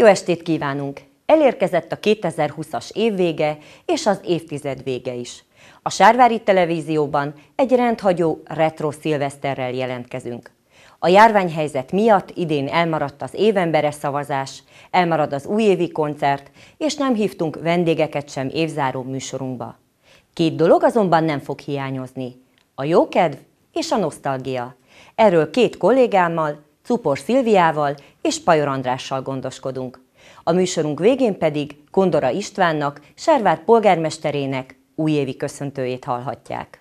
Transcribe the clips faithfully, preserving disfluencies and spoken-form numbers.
Jó estét kívánunk! Elérkezett a kétezer-húszas év vége és az évtized vége is. A Sárvári Televízióban egy rendhagyó retro szilveszterrel jelentkezünk. A járványhelyzet miatt idén elmaradt az évembere szavazás, elmarad az újévi koncert, és nem hívtunk vendégeket sem évzáró műsorunkba. Két dolog azonban nem fog hiányozni: a jókedv és a nosztalgia. Erről két kollégámmal, Czupor Szilviával és Pajor Andrással gondoskodunk. A műsorunk végén pedig Kondora Istvánnak, Sárvár polgármesterének újévi köszöntőjét hallhatják.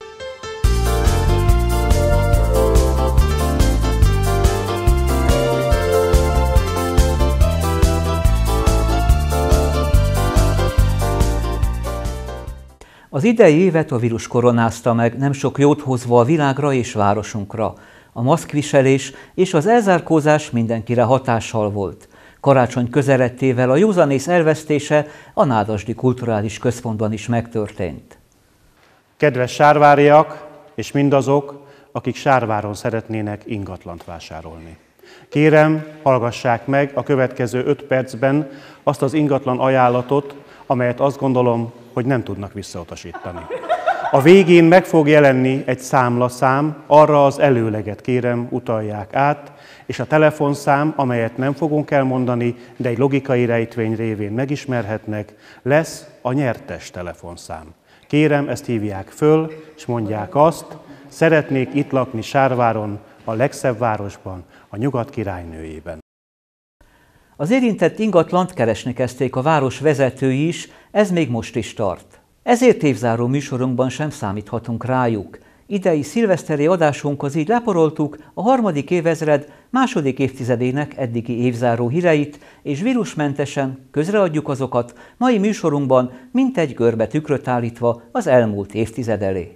Az idei évet a vírus koronázta meg, nem sok jót hozva a világra és városunkra. A maszkviselés és az elzárkózás mindenkire hatással volt. Karácsony közeledtével a józanész elvesztése a Nádasdy Kulturális Központban is megtörtént. Kedves sárváriak és mindazok, akik Sárváron szeretnének ingatlant vásárolni. Kérem, hallgassák meg a következő öt percben azt az ingatlan ajánlatot, amelyet azt gondolom, hogy nem tudnak visszautasítani. A végén meg fog jelenni egy számlaszám, arra az előleget kérem, utalják át, és a telefonszám, amelyet nem fogunk elmondani, de egy logikai rejtvény révén megismerhetnek, lesz a nyertes telefonszám. Kérem, ezt hívják föl, és mondják azt: szeretnék itt lakni Sárváron, a legszebb városban, a Nyugat királynőjében. Az érintett ingatlant keresni kezdték a város vezetői is, ez még most is tart. Ezért évzáró műsorunkban sem számíthatunk rájuk. Idei szilveszteri adásunkhoz így leporoltuk a harmadik évezred második évtizedének eddigi évzáró híreit, és vírusmentesen közreadjuk azokat mai műsorunkban mintegy görbe tükröt állítva az elmúlt évtized elé.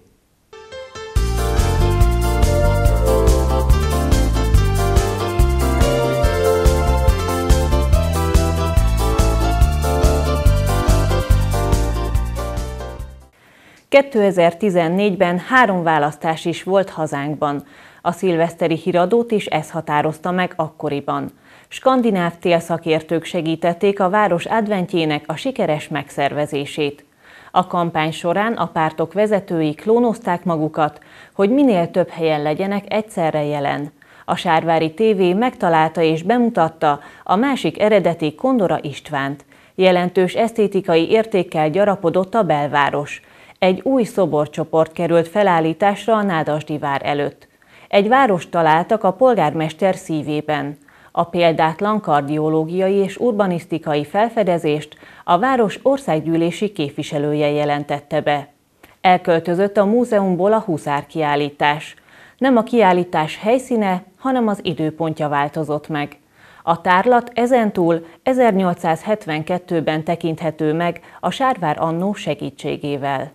kétezer-tizennégyben három választás is volt hazánkban. A szilveszteri híradót is ez határozta meg akkoriban. Skandináv télszakértők segítették a város adventjének a sikeres megszervezését. A kampány során a pártok vezetői klónozták magukat, hogy minél több helyen legyenek egyszerre jelen. A Sárvári té vé megtalálta és bemutatta a másik eredeti Kondora Istvánt. Jelentős esztétikai értékkel gyarapodott a belváros. Egy új szoborcsoport került felállításra a Nádasdy vár előtt. Egy várost találtak a polgármester szívében. A példátlan kardiológiai és urbanisztikai felfedezést a város országgyűlési képviselője jelentette be. Elköltözött a múzeumból a huszárkiállítás. Nem a kiállítás helyszíne, hanem az időpontja változott meg. A tárlat ezentúl ezernyolcszázhetvenkettőben tekinthető meg a Sárvár annó segítségével.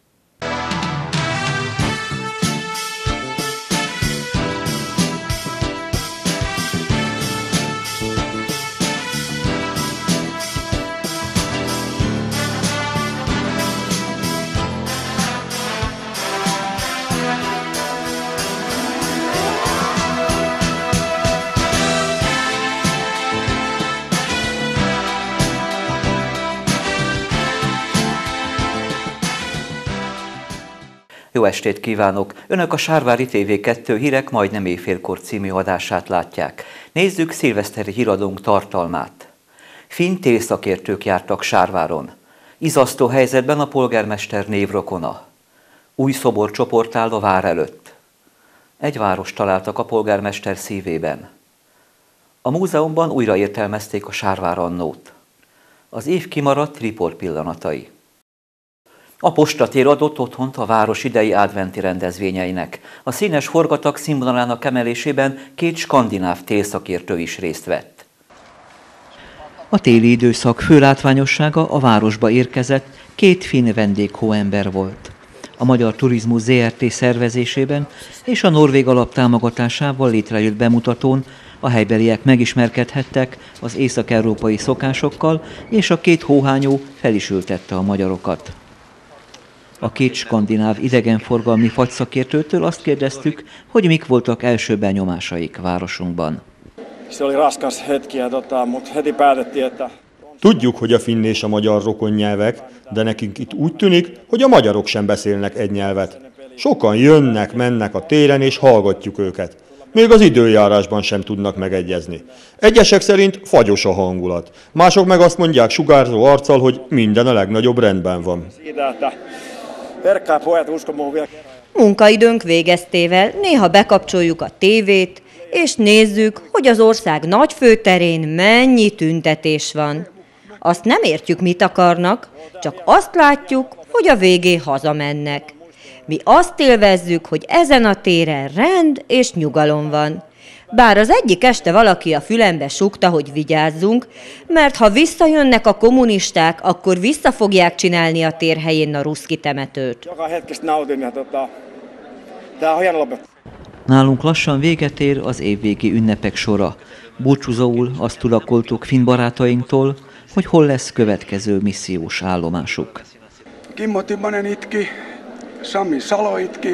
Jó estét kívánok! Önök a Sárvári té vé kettő hírek majdnem éjfélkor című adását látják. Nézzük szilveszteri híradónk tartalmát. Finn télszakértők jártak Sárváron. Izasztó helyzetben a polgármester névrokona. Új szoborcsoport áll a vár előtt. Egy várost találtak a polgármester szívében. A múzeumban újra értelmezték a Sárvár annót. Az év kimaradt riport pillanatai. A postatér adott otthont a város idei adventi rendezvényeinek. A színes forgatak színvonalának emelésében két skandináv télszakértő is részt vett. A téli időszak fő látványossága a városba érkezett két finn vendéghóember volt. A Magyar Turizmus zé er té szervezésében és a Norvég Alap támogatásával létrejött bemutatón a helybeliek megismerkedhettek az észak-európai szokásokkal, és a két hóhányó fel is ültette a magyarokat. A két skandináv idegenforgalmi fagyszakértőtől azt kérdeztük, hogy mik voltak első benyomásaik városunkban. Se oli raskas hetki, ja tota, mutta heti päätettiin, että... Tudjuk, hogy a finn és a magyar rokon nyelvek, de nekünk itt úgy tűnik, hogy a magyarok sem beszélnek egy nyelvet. Sokan jönnek, mennek a téren, és hallgatjuk őket. Még az időjárásban sem tudnak megegyezni. Egyesek szerint fagyos a hangulat. Mások meg azt mondják sugárzó arccal, hogy minden a legnagyobb rendben van. Munkaidőnk végeztével néha bekapcsoljuk a tévét, és nézzük, hogy az ország nagy főterén mennyi tüntetés van. Azt nem értjük, mit akarnak, csak azt látjuk, hogy a végén hazamennek. Mi azt élvezzük, hogy ezen a téren rend és nyugalom van. Bár az egyik este valaki a fülembe súgta, hogy vigyázzunk, mert ha visszajönnek a kommunisták, akkor vissza fogják csinálni a tér helyén a ruszki temetőt. Nálunk lassan véget ér az évvégi ünnepek sora. Búcsúzóul azt tudakoltuk finn barátainktól, hogy hol lesz következő missziós állomásuk. Kimmo Timonen itki, Sami Salo itki.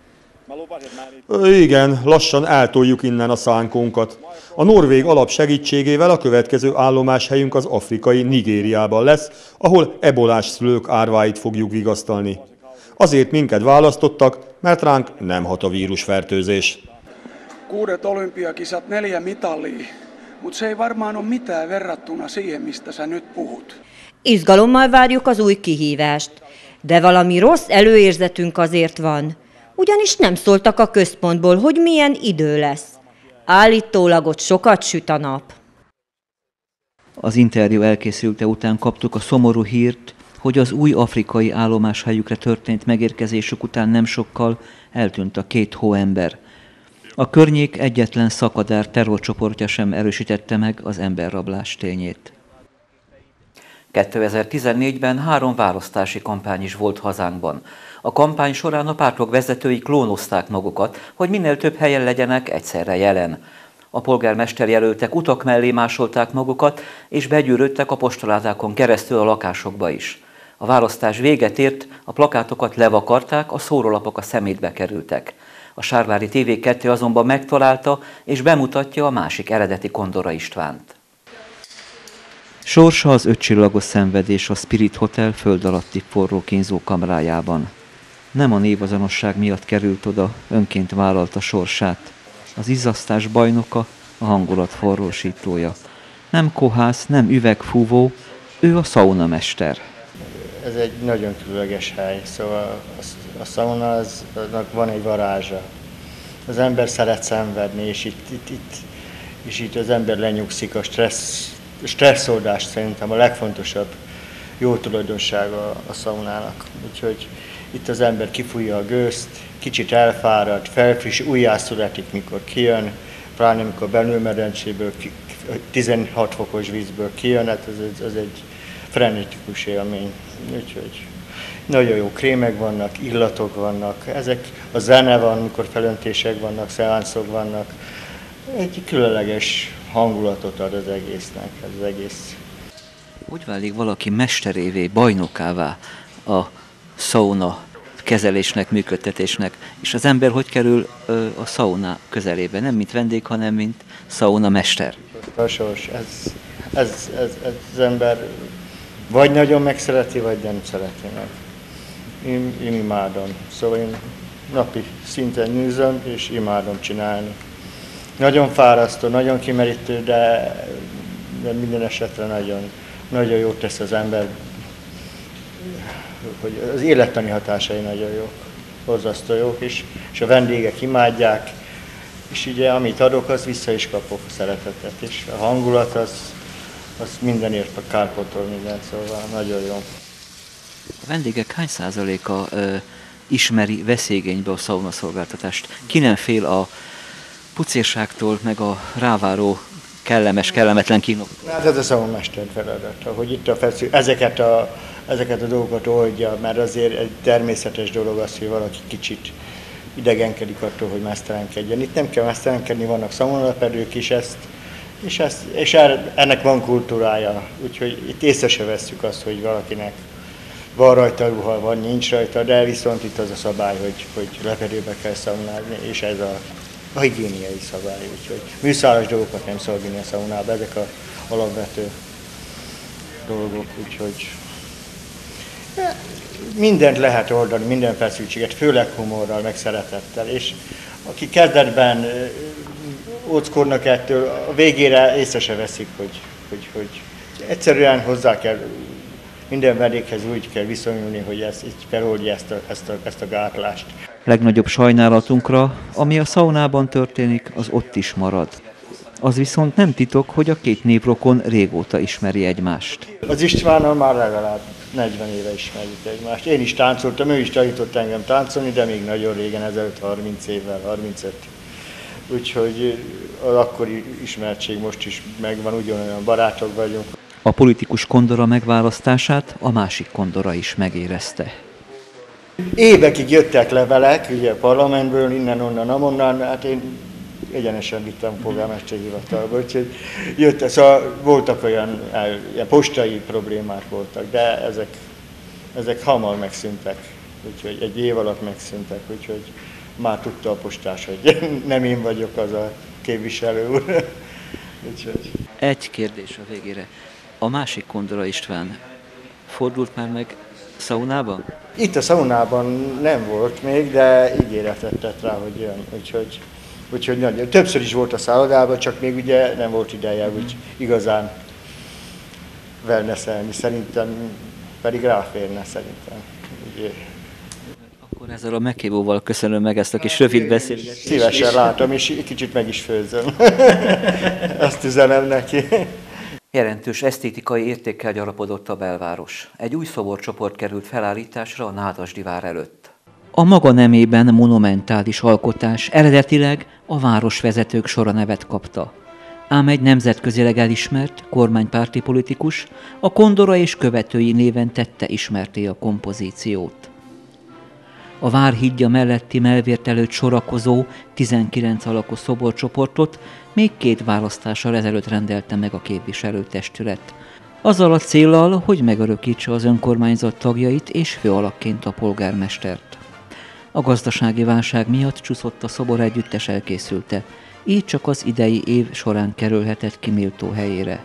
Igen, lassan eltoljuk innen a szánkónkat. A norvég alap segítségével a következő állomáshelyünk az afrikai Nigériában lesz, ahol ebolás szülők árváit fogjuk vigasztalni. Azért minket választottak, mert ránk nem hat a vírusfertőzés. Kuudet olympiakisat, neljä mitallia, mutta se ei varmaan ole mitään verrattuna siihen, mistä sä nyt puhut. Izgalommal várjuk az új kihívást, de valami rossz előérzetünk azért van, ugyanis nem szóltak a központból, hogy milyen idő lesz. Állítólag ott sokat süt a nap. Az interjú elkészülte után kaptuk a szomorú hírt, hogy az új afrikai állomáshelyükre történt megérkezésük után nem sokkal eltűnt a két hóember. A környék egyetlen szakadár terrorcsoportja sem erősítette meg az emberrablás tényét. kétezer-tizennégyben három választási kampány is volt hazánkban. A kampány során a pártok vezetői klónozták magukat, hogy minél több helyen legyenek egyszerre jelen. A polgármester jelöltek utak mellé másolták magukat, és begyűrődtek a postaládákon keresztül a lakásokba is. A választás véget ért, a plakátokat levakarták, a szórólapok a szemétbe kerültek. A sárvári té vé kettő azonban megtalálta és bemutatja a másik eredeti Kondora Istvánt. Sorsa az ötcsillagos szenvedés a Spirit Hotel föld alatti forró kínzókamrájában. Nem a névazonosság miatt került oda, önként vállalta sorsát. Az izzasztás bajnoka, a hangulat forrósítója. Nem kohász, nem üvegfúvó, ő a szaunamester. Ez egy nagyon különleges hely, szóval a szauna az, aznak van egy varázsa. Az ember szeret szenvedni, és itt, itt, itt, és itt az ember lenyugszik a stressz, stresszoldást szerintem a legfontosabb jó tulajdonsága a szaunának. Úgyhogy itt az ember kifújja a gőzt, kicsit elfárad, felfriss, újjászületik, mikor kijön, pláne amikor belülmedencéből, tizenhat fokos vízből kijön, hát ez, ez egy frenetikus élmény. Úgyhogy nagyon jó krémek vannak, illatok vannak, ezek, a zene van, amikor felöntések vannak, szeánszok vannak. Egy különleges hangulatot ad az egésznek, ez az egész. Hogy válik valaki mesterévé, bajnokává a szauna kezelésnek, működtetésnek, és az ember hogy kerül ö, a szauna közelébe? Nem mint vendég, hanem mint szauna mester. A sors, ez, ez, ez, ez az ember vagy nagyon megszereti, vagy nem szereti meg. Én, én imádom. Szóval én napi szinten nyűzöm, és imádom csinálni. Nagyon fárasztó, nagyon kimerítő, de, de minden esetre nagyon, nagyon jót tesz az ember, hogy az élettani hatásai nagyon jók, borzasztó jók is, és a vendégek imádják, és ugye amit adok, az vissza is kapok a szeretetet, és a hangulat az, az mindenért a kárpótol mindent, szóval nagyon jó. A vendégek hány százaléka ö, ismeri veszélyigénybe a szaunaszolgáltatást? Ki nem fél a pucérságtól, meg a ráváró kellemes, kellemetlen kínoktól? Hát ez a szaunamester feladata, hogy itt a feszül, ezeket a, ezeket a dolgokat oldja, mert azért egy természetes dolog az, hogy valaki kicsit idegenkedik attól, hogy mesztelenkedjen. Itt nem kell mesztelenkedni, vannak szaunapedők is ezt, és, ezt, és ennek van kultúrája, úgyhogy itt észre se vesszük azt, hogy valakinek van rajta ruha, van, nincs rajta, de viszont itt az a szabály, hogy, hogy lepedőbe kell szaunázni, és ez a a higiéniai szabály, úgyhogy műszálas dolgokat nem szabad vinni a szaunába, ezek a alapvető dolgok, úgyhogy mindent lehet oldani, minden feszültséget, főleg humorral, meg szeretettel, és aki kezdetben óckodnak ettől, a végére észre se veszik, hogy, hogy, hogy egyszerűen hozzá kell, minden vendéghez úgy kell viszonyulni, hogy ez így feloldja ezt a, ezt, a, ezt a gátlást. Legnagyobb sajnálatunkra, ami a szaunában történik, az ott is marad. Az viszont nem titok, hogy a két névrokon régóta ismeri egymást. Az Istvánnal már legalább negyven éve ismerjük egymást. Én is táncoltam, ő is tanított engem táncolni, de még nagyon régen, ezelőtt harminc évvel, harmincöt. Úgyhogy az akkori ismertség most is megvan, ugyanolyan barátok vagyunk. A politikus kondora megválasztását a másik kondora is megérezte. Évekig jöttek levelek, ugye a parlamentből, innen-onnan, amonnan, hát én egyenesen vittem polgármester hivatalba, úgyhogy jött, szóval voltak olyan, olyan postai problémák voltak, de ezek, ezek hamar megszűntek, úgyhogy egy év alatt megszűntek, úgyhogy már tudta a postás, hogy nem én vagyok az a képviselő úr. Úgyhogy. Egy kérdés a végére. A másik kondora István fordult már meg szaunában? Itt a szaunában nem volt még, de ígéretet tett rá, hogy jön, úgyhogy, úgyhogy nagyon. Többször is volt a szállodában, csak még ugye nem volt ideje, úgy igazán wellnesselni, szerintem pedig ráférne szerintem. Ugye. Akkor ezzel a meghívóval köszönöm meg ezt a kis rövid beszélgetést. Szívesen látom, és kicsit meg is főzöm. Azt üzenem neki. Jelentős esztétikai értékkel gyarapodott a belváros. Egy új szoborcsoport került felállításra a Nádasdy vár előtt. A maga nemében monumentális alkotás eredetileg a városvezetők sora nevet kapta. Ám egy nemzetközileg elismert kormánypárti politikus a kondora és követői néven tette ismerté a kompozíciót. A várhídja melletti Melvért előtt sorakozó tizenkilenc alakú szoborcsoportot még két választással ezelőtt rendelte meg a képviselőtestület. Azzal a céllal, hogy megörökítse az önkormányzat tagjait és főalakként a polgármestert. A gazdasági válság miatt csúszott a szobor együttes elkészülte, így csak az idei év során kerülhetett ki méltó helyére.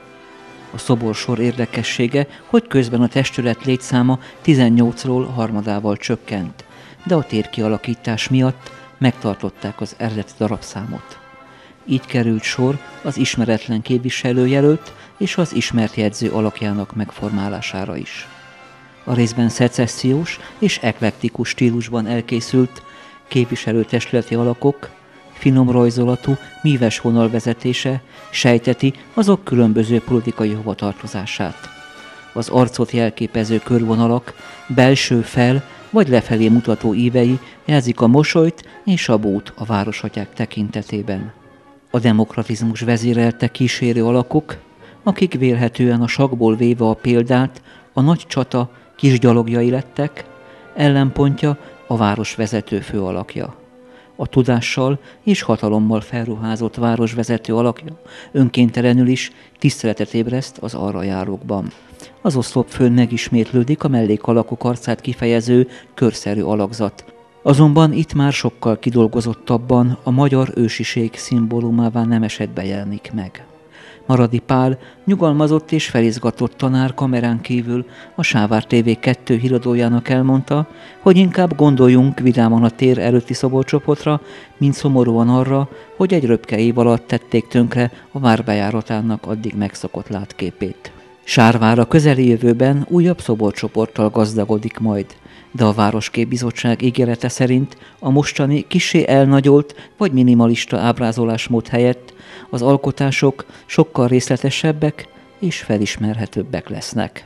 A szobor sor érdekessége, hogy közben a testület létszáma tizennyolcról harmadával csökkent, de a térkialakítás miatt megtartották az eredeti darabszámot. Így került sor az ismeretlen képviselőjelölt és az ismert jegyző alakjának megformálására is. A részben szecessziós és eklektikus stílusban elkészült képviselőtestületi alakok finom rajzolatú, míves vonalvezetése sejteti azok különböző politikai hovatartozását. Az arcot jelképező körvonalak belső fel vagy lefelé mutató ívei jelzik a mosolyt és a bót a városatyák tekintetében. A demokratizmus vezérelte kísérő alakok, akik vélhetően a sakkból véve a példát, a nagy csata kisgyalogjai lettek, ellenpontja a városvezető főalakja. A tudással és hatalommal felruházott városvezető alakja önkéntelenül is tiszteletet ébreszt az arra járókban. Az oszlopfőn megismétlődik a mellékalakok arcát kifejező körszerű alakzat. Azonban itt már sokkal kidolgozottabban a magyar ősiség szimbólumává nem esetben jelenik meg. Maradi Pál, nyugalmazott és felizgatott tanár kamerán kívül a Sávár té vé kettő híradójának elmondta, hogy inkább gondoljunk vidáman a tér előtti szoborcsoportra, mint szomorúan arra, hogy egy röpke év alatt tették tönkre a vár bejáratának addig megszokott látképét. Sárvár a közeli jövőben újabb szoborcsoporttal gazdagodik majd, de a Városképbizottság ígérete szerint a mostani kissé elnagyolt vagy minimalista ábrázolásmód helyett az alkotások sokkal részletesebbek és felismerhetőbbek lesznek.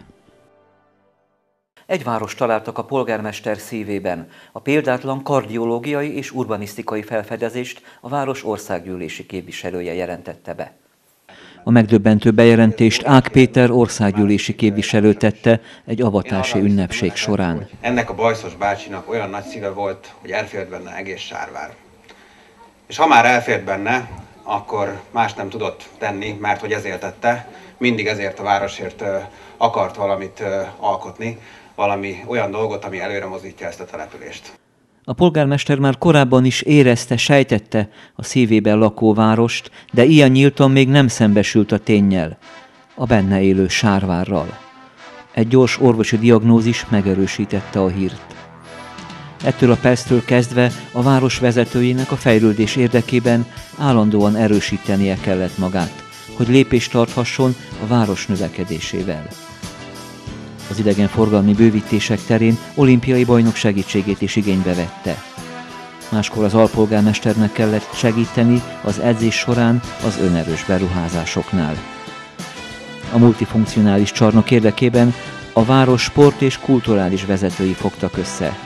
Egy város találtak a polgármester szívében. A példátlan kardiológiai és urbanisztikai felfedezést a város országgyűlési képviselője jelentette be. A megdöbbentő bejelentést Ág Péter országgyűlési képviselő tette egy avatási ünnepség során. Ennek a bajszos bácsinak olyan nagy szíve volt, hogy elfért benne egész Sárvár. És ha már elfért benne, akkor más nem tudott tenni, mert hogy ezért tette, mindig ezért a városért akart valamit alkotni, valami olyan dolgot, ami előre mozdítja ezt a települést. A polgármester már korábban is érezte, sejtette a szívében lakó várost, de ilyen nyíltan még nem szembesült a ténnyel, a benne élő Sárvárral. Egy gyors orvosi diagnózis megerősítette a hírt. Ettől a perctől kezdve a város vezetőjének a fejlődés érdekében állandóan erősítenie kellett magát, hogy lépést tarthasson a város növekedésével. Az idegenforgalmi bővítések terén olimpiai bajnok segítségét is igénybe vette. Máskor az alpolgármesternek kellett segíteni az edzés során az önerős beruházásoknál. A multifunkcionális csarnok érdekében a város sport és kulturális vezetői fogtak össze.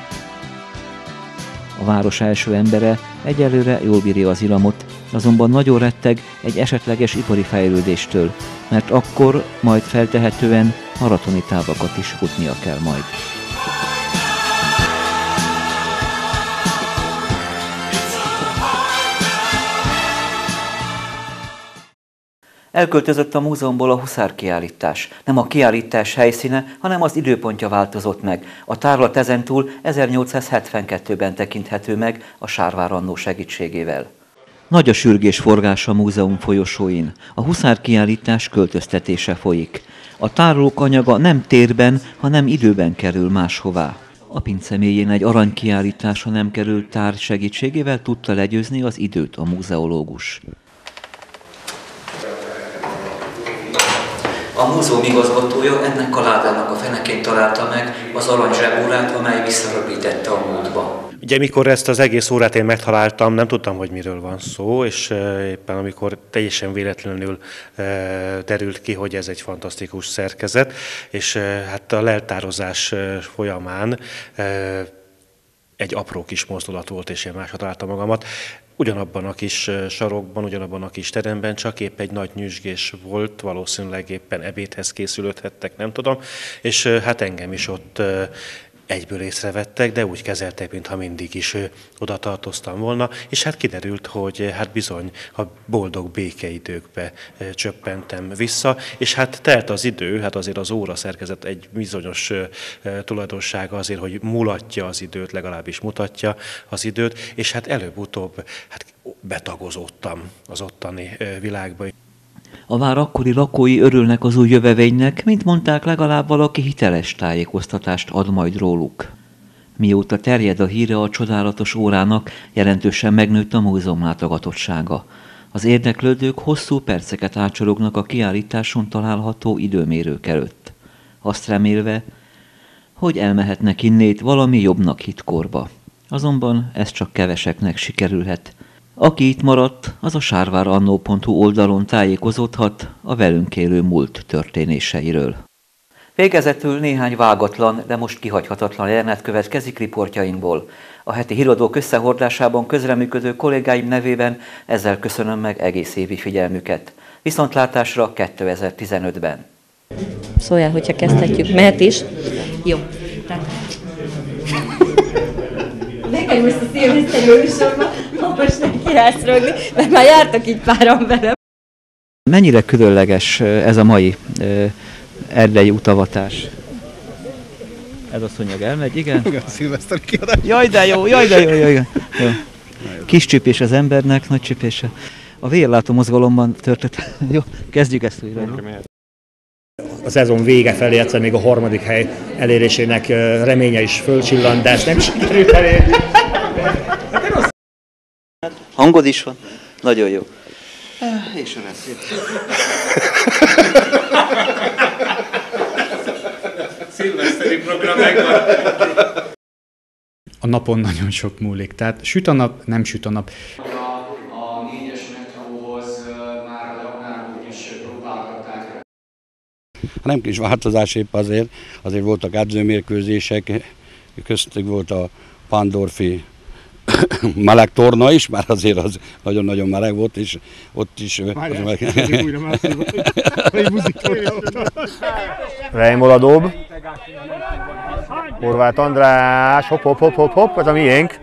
A város első embere egyelőre jól bírja az iramot, azonban nagyon retteg egy esetleges ipari fejlődéstől, mert akkor majd feltehetően maratoni távakat is futnia kell majd. Elköltözött a múzeumból a huszárkiállítás. Nem a kiállítás helyszíne, hanem az időpontja változott meg. A tárlat ezentúl ezernyolcszázhetvenkettőben tekinthető meg a Sárvár Annó segítségével. Nagy a sürgés forgás a múzeum folyosóin. A huszárkiállítás költöztetése folyik. A tárolók anyaga nem térben, hanem időben kerül máshová. A pince mélyén egy aranykiállítása nem került tár segítségével tudta legyőzni az időt a múzeológus. A múzeum igazgatója ennek a ládának a fenekén találta meg az arany zsebórát, amely visszaröpítette a múltba. Ugye mikor ezt az egész órát én megtaláltam, nem tudtam, hogy miről van szó, és éppen amikor teljesen véletlenül derült ki, hogy ez egy fantasztikus szerkezet, és hát a leltározás folyamán egy apró kis mozdulat volt, és én másra találtam magamat. Ugyanabban a kis sarokban, ugyanabban a kis teremben, csak épp egy nagy nyüzsgés volt, valószínűleg éppen ebédhez készülődhettek, nem tudom, és hát engem is ott egyből észrevettek, de úgy kezeltek, mintha mindig is oda tartoztam volna, és hát kiderült, hogy hát bizony a boldog békeidőkbe csöppentem vissza, és hát telt az idő, hát azért az óra szerkezet egy bizonyos tulajdonsága azért, hogy mulatja az időt, legalábbis mutatja az időt, és hát előbb-utóbb hát betagozódtam az ottani világba. A vár akkori lakói örülnek az új jövevénynek, mint mondták, legalább valaki hiteles tájékoztatást ad majd róluk. Mióta terjed a híre a csodálatos órának, jelentősen megnőtt a múzeum látogatottsága. Az érdeklődők hosszú perceket ácsorognak a kiállításon található időmérők előtt. Azt remélve, hogy elmehetnek innét valami jobbnak hitt korba. Azonban ez csak keveseknek sikerülhet. Aki itt maradt, az a sárvárannó pont hu oldalon tájékozódhat a velünk élő múlt történéseiről. Végezetül néhány vágatlan, de most kihagyhatatlan jelenet következik riportjainkból. A heti híradók összehordásában közreműködő kollégáim nevében ezzel köszönöm meg egész évi figyelmüket. Viszontlátásra kétezer-tizenötben. Szóljál, hogyha kezdhetjük. Mehet is? Jó. Nekem most a szilveszteri műsorban, most neki állsz rögni, mert már jártak így páran velem. Mennyire különleges ez a mai erdei utavatás? Ez a szúnyog elmegy, igen? Igen, a szilveszteri kiadás. Jaj, de jó, jaj, de jó, jaj, jó. Kis csipés az embernek, nagy csipése. A vérlátó mozgalomban történt. Jó, kezdjük ezt újra. A szezon vége felé egyszer még a harmadik hely elérésének reménye is fölcsillant, de ezt nem sikerült elérni. Hangod is van? Nagyon jó. És a lesz. Szilveszteri program megvan. A napon nagyon sok múlik, tehát süt a nap, nem süt a nap. A négyes metróhoz már a Jaknárból is próbálgatták. Nem kis változás épp azért, azért voltak edzőmérkőzések, köztük volt a Pandorfi meleg torna is, már azért az nagyon-nagyon meleg volt, és ott is... Reimola dob. Horváth András, hopp, hopp, hopp, hopp, hopp, ez a miénk.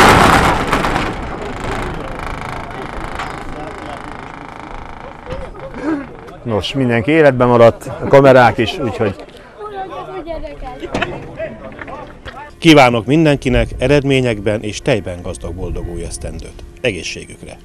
Nos, mindenki életben maradt, a kamerák is, úgyhogy... Kívánok mindenkinek eredményekben és tejben gazdag boldog új esztendőt. Egészségükre!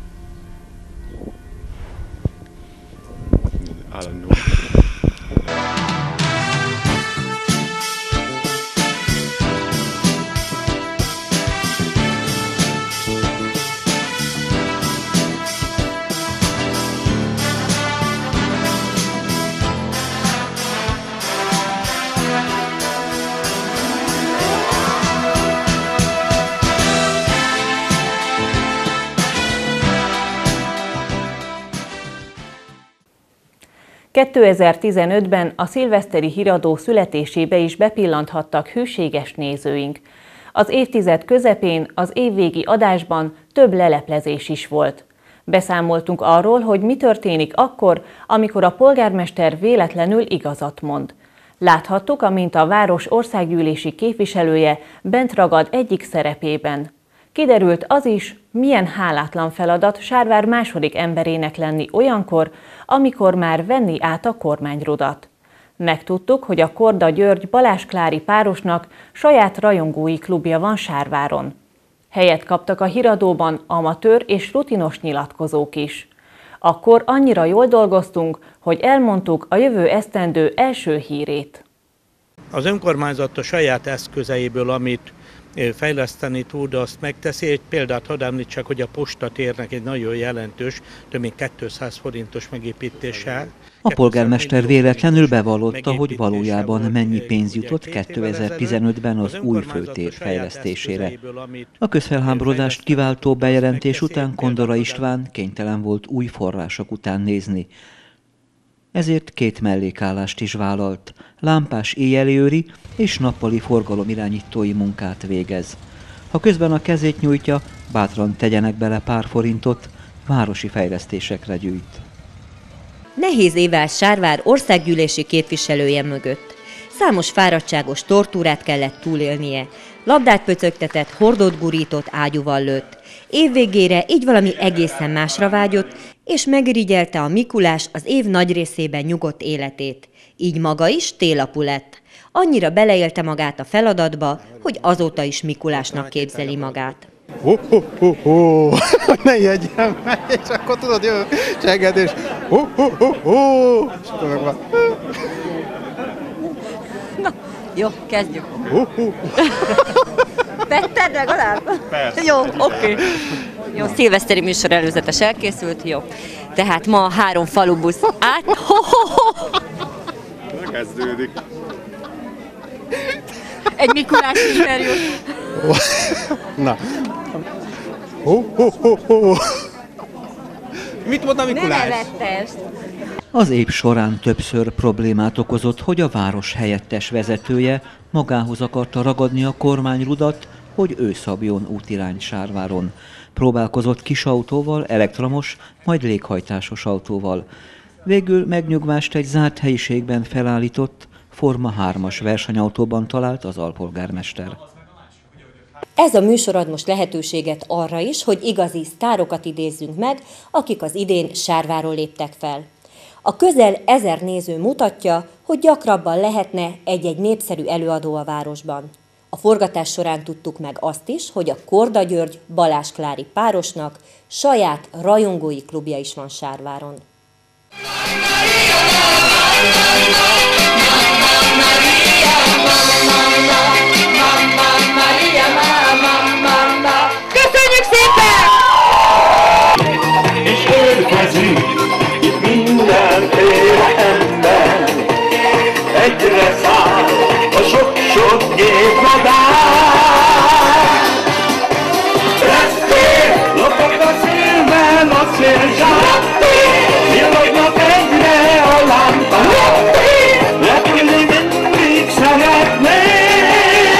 kétezer-tizenötben a szilveszteri híradó születésébe is bepillanthattak hűséges nézőink. Az évtized közepén az évvégi adásban több leleplezés is volt. Beszámoltunk arról, hogy mi történik akkor, amikor a polgármester véletlenül igazat mond. Láthattuk, amint a város országgyűlési képviselője bent ragad egyik szerepében. Kiderült az is, milyen hálátlan feladat Sárvár második emberének lenni olyankor, amikor már venni át a kormányrudat. Megtudtuk, hogy a Korda György Balázs Klári párosnak saját rajongói klubja van Sárváron. Helyet kaptak a híradóban amatőr és rutinos nyilatkozók is. Akkor annyira jól dolgoztunk, hogy elmondtuk a jövő esztendő első hírét. Az önkormányzat a saját eszközeiből, amit fejleszteni tud, azt megteszi. Egy példát hadd említsek, hogy a postatérnek egy nagyon jelentős, több mint kétszáz forintos megépítése. A polgármester véletlenül bevallotta, hogy valójában mennyi pénz jutott kétezer-tizenötben az új főtér fejlesztésére. A közfelháborodást kiváltó bejelentés után Kondora István kénytelen volt új források után nézni. Ezért két mellékállást is vállalt, lámpás éjjelőri és nappali forgalomirányítói munkát végez. Ha közben a kezét nyújtja, bátran tegyenek bele pár forintot, városi fejlesztésekre gyűjt. Nehéz év Sárvár országgyűlési képviselője mögött. Számos fáradtságos tortúrát kellett túlélnie, labdát pöcögtetett, hordót gurított, ágyúval lőtt. Évvégére így valami egészen másra vágyott, és megirigyelte a Mikulás az év nagy részében nyugodt életét. Így maga is télapú lett. Annyira beleélte magát a feladatba, hogy azóta is Mikulásnak képzeli magát. Hú, hú, hú, hú, ne ijedjen meg, és akkor tudod, jön csenged, és hú, hú, hú, hú, és akkor meg van. Na, jó, kezdjük. Hú, hú. Tetted legalább? Persze. Jó, oké. Okay. Jó, szilveszteri műsor előzetes elkészült, jó. Tehát ma három falubusz át... Ho, ho, ho. Kezdődik. Egy Mikulás interjú. Na. Hú, hú, hú, hú. Mit mond a Mikulás? Ne nevettest. Az év során többször problémát okozott, hogy a város helyettes vezetője magához akarta ragadni a kormányrudat, hogy ő szabjon útirány Sárváron. Próbálkozott kis autóval, elektromos, majd léghajtásos autóval. Végül megnyugvást egy zárt helyiségben felállított, Forma hármas versenyautóban talált az alpolgármester. Ez a műsor ad most lehetőséget arra is, hogy igazi sztárokat idézzünk meg, akik az idén Sárváról léptek fel. A közel ezer néző mutatja, hogy gyakrabban lehetne egy-egy népszerű előadó a városban. A forgatás során tudtuk meg azt is, hogy a Korda György Balázs Klári párosnak saját rajongói klubja is van Sárváron. Köszönjük szépen! És érkezünk itt mindenféle ember, egyre száll a sok-sok gépmadár. Resztél, lopog a szélben a szélzsák, villognak egyre a lámpák, repülni mindig szeretnél.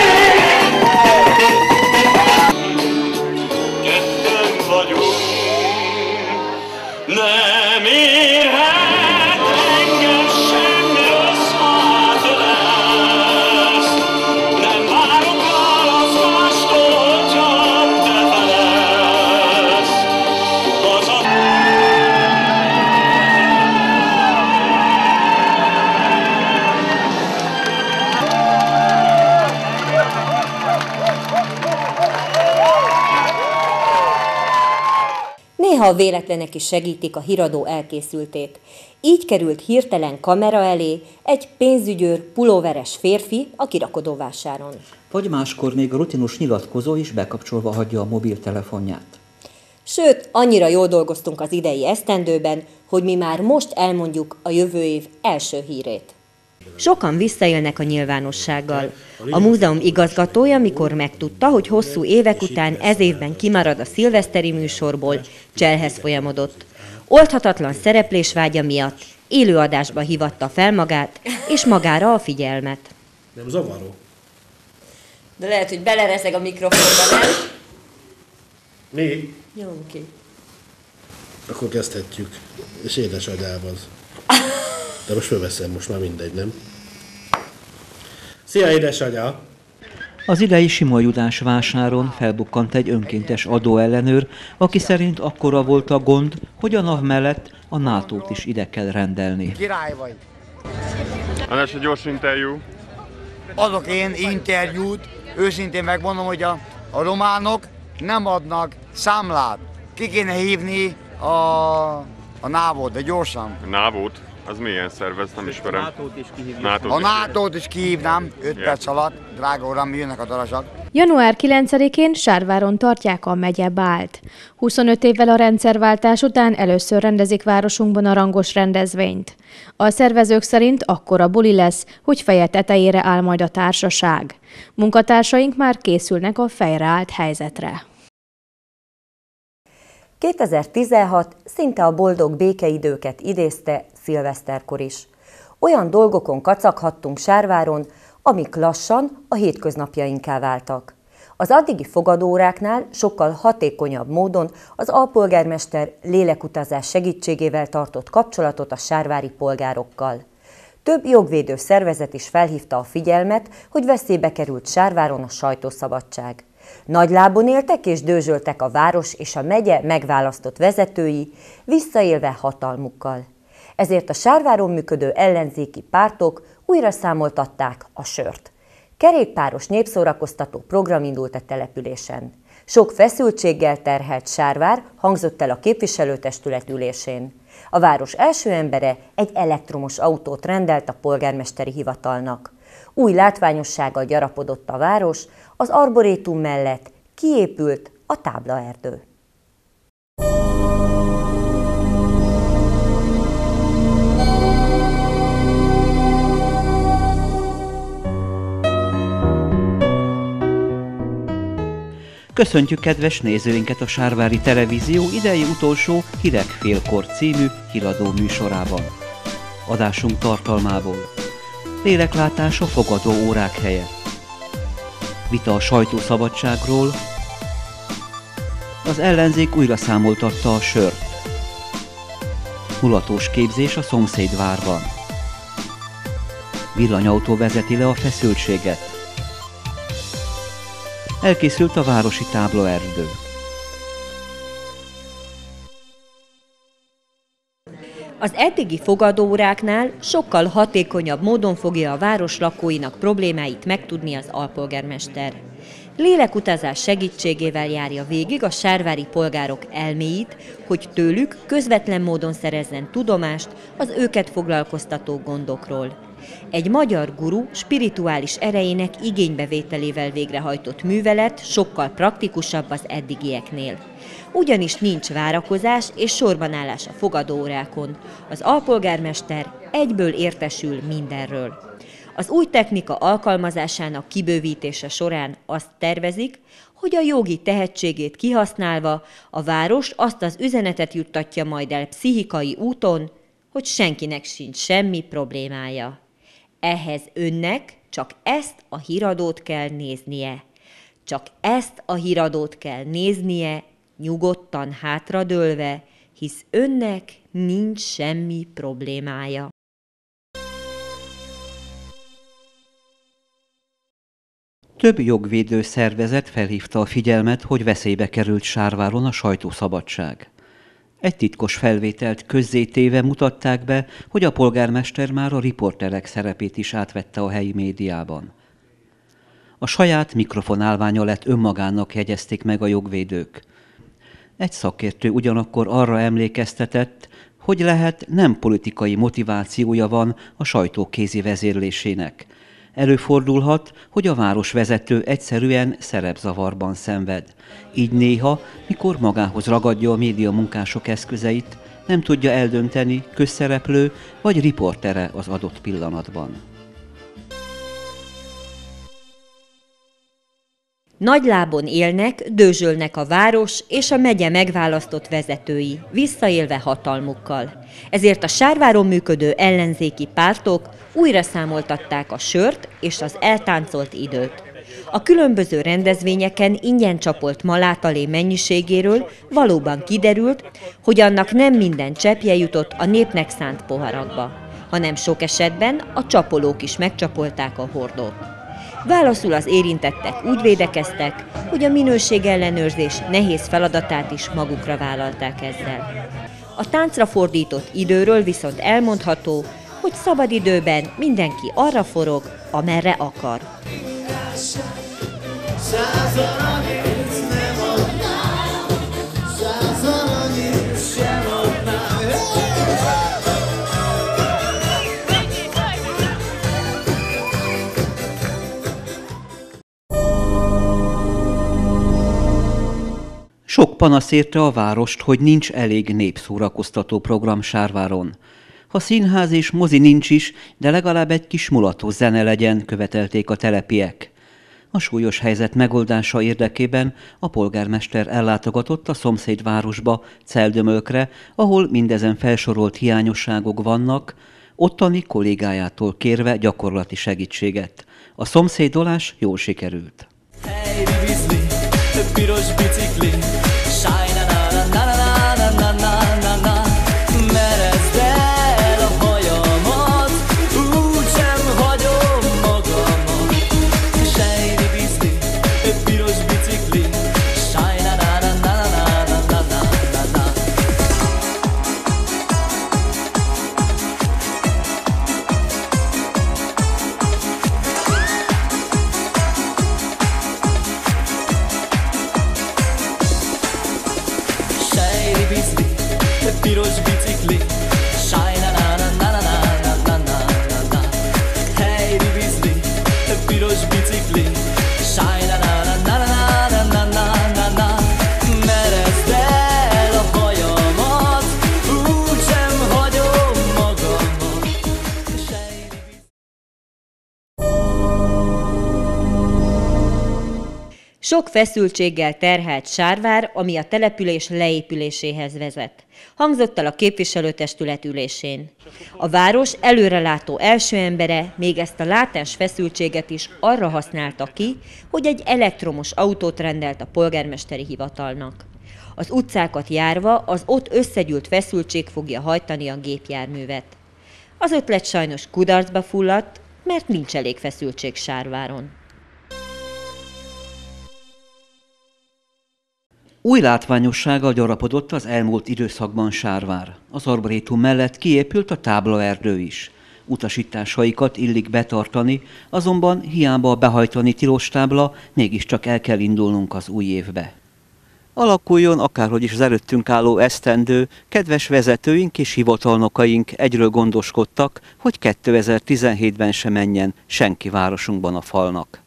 néha a véletlenek is segítik a híradó elkészültét. Így került hirtelen kamera elé egy pénzügyőr, pulóveres férfi a kirakodóvásáron. Vagy máskor még a rutinos nyilatkozó is bekapcsolva hagyja a mobiltelefonját. Sőt, annyira jól dolgoztunk az idei esztendőben, hogy mi már most elmondjuk a jövő év első hírét. Sokan visszaélnek a nyilvánossággal. A múzeum igazgatója, mikor megtudta, hogy hosszú évek után ez évben kimarad a szilveszteri műsorból, cselhez folyamodott. Oldhatatlan szereplésvágya miatt élőadásba hívatta fel magát, és magára a figyelmet. Nem zavaró? De lehet, hogy belerezeg a mikrofonba, nem? Mi? Jó, oké. Akkor kezdhetjük. És édesagyával. De most fölveszem, most már mindegy, nem? Szia, édesanyja! Az idei Sima Judás vásáron felbukkant egy önkéntes adóellenőr, aki szerint akkora volt a gond, hogy a NAV mellett a nátót is ide kell rendelni. Király vagy. Ez egy gyors interjú. Adok én interjút, őszintén megmondom, hogy a, a románok nem adnak számlát. Ki kéne hívni a, a návot, de gyorsan. A návót? Az milyen szerv, ezt nem ismerem. nátót is kihívnám. A nátót is kihívnám, öt perc alatt. Drága uram, jönnek a darazsak. január kilencedikén Sárváron tartják a megye bált. huszonöt évvel a rendszerváltás után először rendezik városunkban a rangos rendezvényt. A szervezők szerint akkora buli lesz, hogy feje tetejére áll majd a társaság. Munkatársaink már készülnek a fejreállt helyzetre. kétezer-tizenhat szinte a boldog békeidőket idézte szilveszterkor is. Olyan dolgokon kacaghattunk Sárváron, amik lassan a hétköznapjainká váltak. Az addigi fogadóóráknál sokkal hatékonyabb módon az alpolgármester lélekutazás segítségével tartott kapcsolatot a sárvári polgárokkal. Több jogvédő szervezet is felhívta a figyelmet, hogy veszélybe került Sárváron a sajtószabadság. Nagy lábon éltek és dőzsöltek a város és a megye megválasztott vezetői, visszaélve hatalmukkal. Ezért a Sárváron működő ellenzéki pártok újra számoltatták a sört. Kerékpáros népszórakoztató program indult a településen. Sok feszültséggel terhelt Sárvár hangzott el a képviselőtestület ülésén. A város első embere egy elektromos autót rendelt a polgármesteri hivatalnak. Új látványossággal gyarapodott a város, az arborétum mellett kiépült a táblaerdő. Köszöntjük kedves nézőinket a Sárvári Televízió idei utolsó Hírek félkor című híradó műsorában. Adásunk tartalmából: léleklátás a fogadó órák helye, vita a sajtószabadságról, az ellenzék újra számoltatta a sört, mulatós képzés a szomszédvárban, villanyautó vezeti le a feszültséget, elkészült a városi táblaerdő. Az eddigi fogadóóráknál sokkal hatékonyabb módon fogja a város lakóinak problémáit megtudni az alpolgármester. Lélekutazás segítségével járja végig a sárvári polgárok elméit, hogy tőlük közvetlen módon szerezzen tudomást az őket foglalkoztató gondokról. Egy magyar guru spirituális erejének igénybevételével végrehajtott művelet sokkal praktikusabb az eddigieknél. Ugyanis nincs várakozás és sorbanállás a fogadóórákon. Az alpolgármester egyből értesül mindenről. Az új technika alkalmazásának kibővítése során azt tervezik, hogy a jogi tehetségét kihasználva a város azt az üzenetet juttatja majd el pszichikai úton, hogy senkinek sincs semmi problémája. Ehhez önnek csak ezt a híradót kell néznie. Csak ezt a híradót kell néznie, nyugodtan hátradőlve, hisz önnek nincs semmi problémája. Több jogvédő szervezet felhívta a figyelmet, hogy veszélybe került Sárváron a sajtószabadság. Egy titkos felvételt közzétéve mutatták be, hogy a polgármester már a riporterek szerepét is átvette a helyi médiában. A saját mikrofonálványa lett önmagának jegyezték meg a jogvédők. Egy szakértő ugyanakkor arra emlékeztetett, hogy lehet nem politikai motivációja van a sajtó kézi vezérlésének. Előfordulhat, hogy a városvezető egyszerűen szerepzavarban szenved. Így néha, mikor magához ragadja a média munkások eszközeit, nem tudja eldönteni, közszereplő vagy riportere az adott pillanatban. Nagy lábon élnek, dőzsölnek a város és a megye megválasztott vezetői, visszaélve hatalmukkal. Ezért a Sárváron működő ellenzéki pártok újra számoltatták a sört és az eltáncolt időt. A különböző rendezvényeken ingyen csapolt malátalé mennyiségéről valóban kiderült, hogy annak nem minden cseppje jutott a népnek szánt poharakba, hanem sok esetben a csapolók is megcsapolták a hordót. Válaszul az érintettek úgy védekeztek, hogy a minőségellenőrzés nehéz feladatát is magukra vállalták ezzel. A táncra fordított időről viszont elmondható, hogy szabadidőben mindenki arra forog, amerre akar. Sok panasz érte a várost, hogy nincs elég népszórakoztató program Sárváron. Ha színház és mozi nincs is, de legalább egy kis mulatos zene legyen, követelték a telepiek. A súlyos helyzet megoldása érdekében a polgármester ellátogatott a szomszédvárosba, Celdömölkre, ahol mindezen felsorolt hiányosságok vannak, ottani kollégájától kérve gyakorlati segítséget. A szomszédolás jól sikerült. Hey, bizli, piros bicikli, sájna na na na na na na na na, merezd el a hajamat, úgysem hagyom magamat. Sejri bizli, piros bicikli, sájna na na na na na na na na. Piros bicikli, sájna na na na na na na na na. Hey, bizli, piros bicikli, sájna na na na na na na na na. Merezd el a hajamat, úgysem hagyom magamat. Sok feszültséggel terhelt Sárvár, ami a település leépüléséhez vezet. Hangzott el a képviselőtestület ülésén. A város előrelátó első embere még ezt a látens feszültséget is arra használta ki, hogy egy elektromos autót rendelt a polgármesteri hivatalnak. Az utcákat járva az ott összegyűlt feszültség fogja hajtani a gépjárművet. Az ötlet sajnos kudarcba fulladt, mert nincs elég feszültség Sárváron. Új látványossággal gyarapodott az elmúlt időszakban Sárvár. Az arborétum mellett kiépült a táblaerdő is. Utasításaikat illik betartani, azonban hiába a behajtani tilos tábla, mégiscsak el kell indulnunk az új évbe. Alakuljon akárhogy is az előttünk álló esztendő, kedves vezetőink és hivatalnokaink egyről gondoskodtak, hogy kétezer-tizenhétben se menjen senki városunkban a falnak.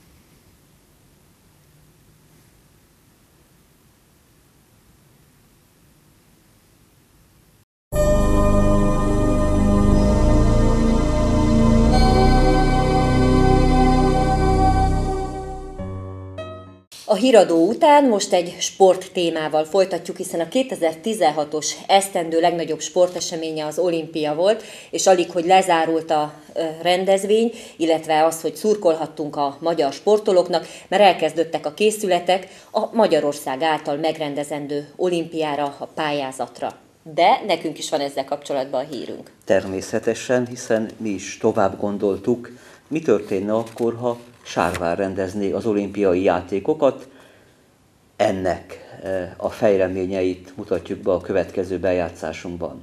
A híradó után most egy sport témával folytatjuk, hiszen a kétezer-tizenhatos esztendő legnagyobb sporteseménye az olimpia volt, és alig, hogy lezárult a rendezvény, illetve az, hogy szurkolhattunk a magyar sportolóknak, mert elkezdődtek a készületek a Magyarország által megrendezendő olimpiára, a pályázatra. De nekünk is van ezzel kapcsolatban a hírünk. Természetesen, hiszen mi is tovább gondoltuk, mi történne akkor, ha Sárvár rendezné az olimpiai játékokat. Ennek a fejleményeit mutatjuk be a következő bejátszásunkban.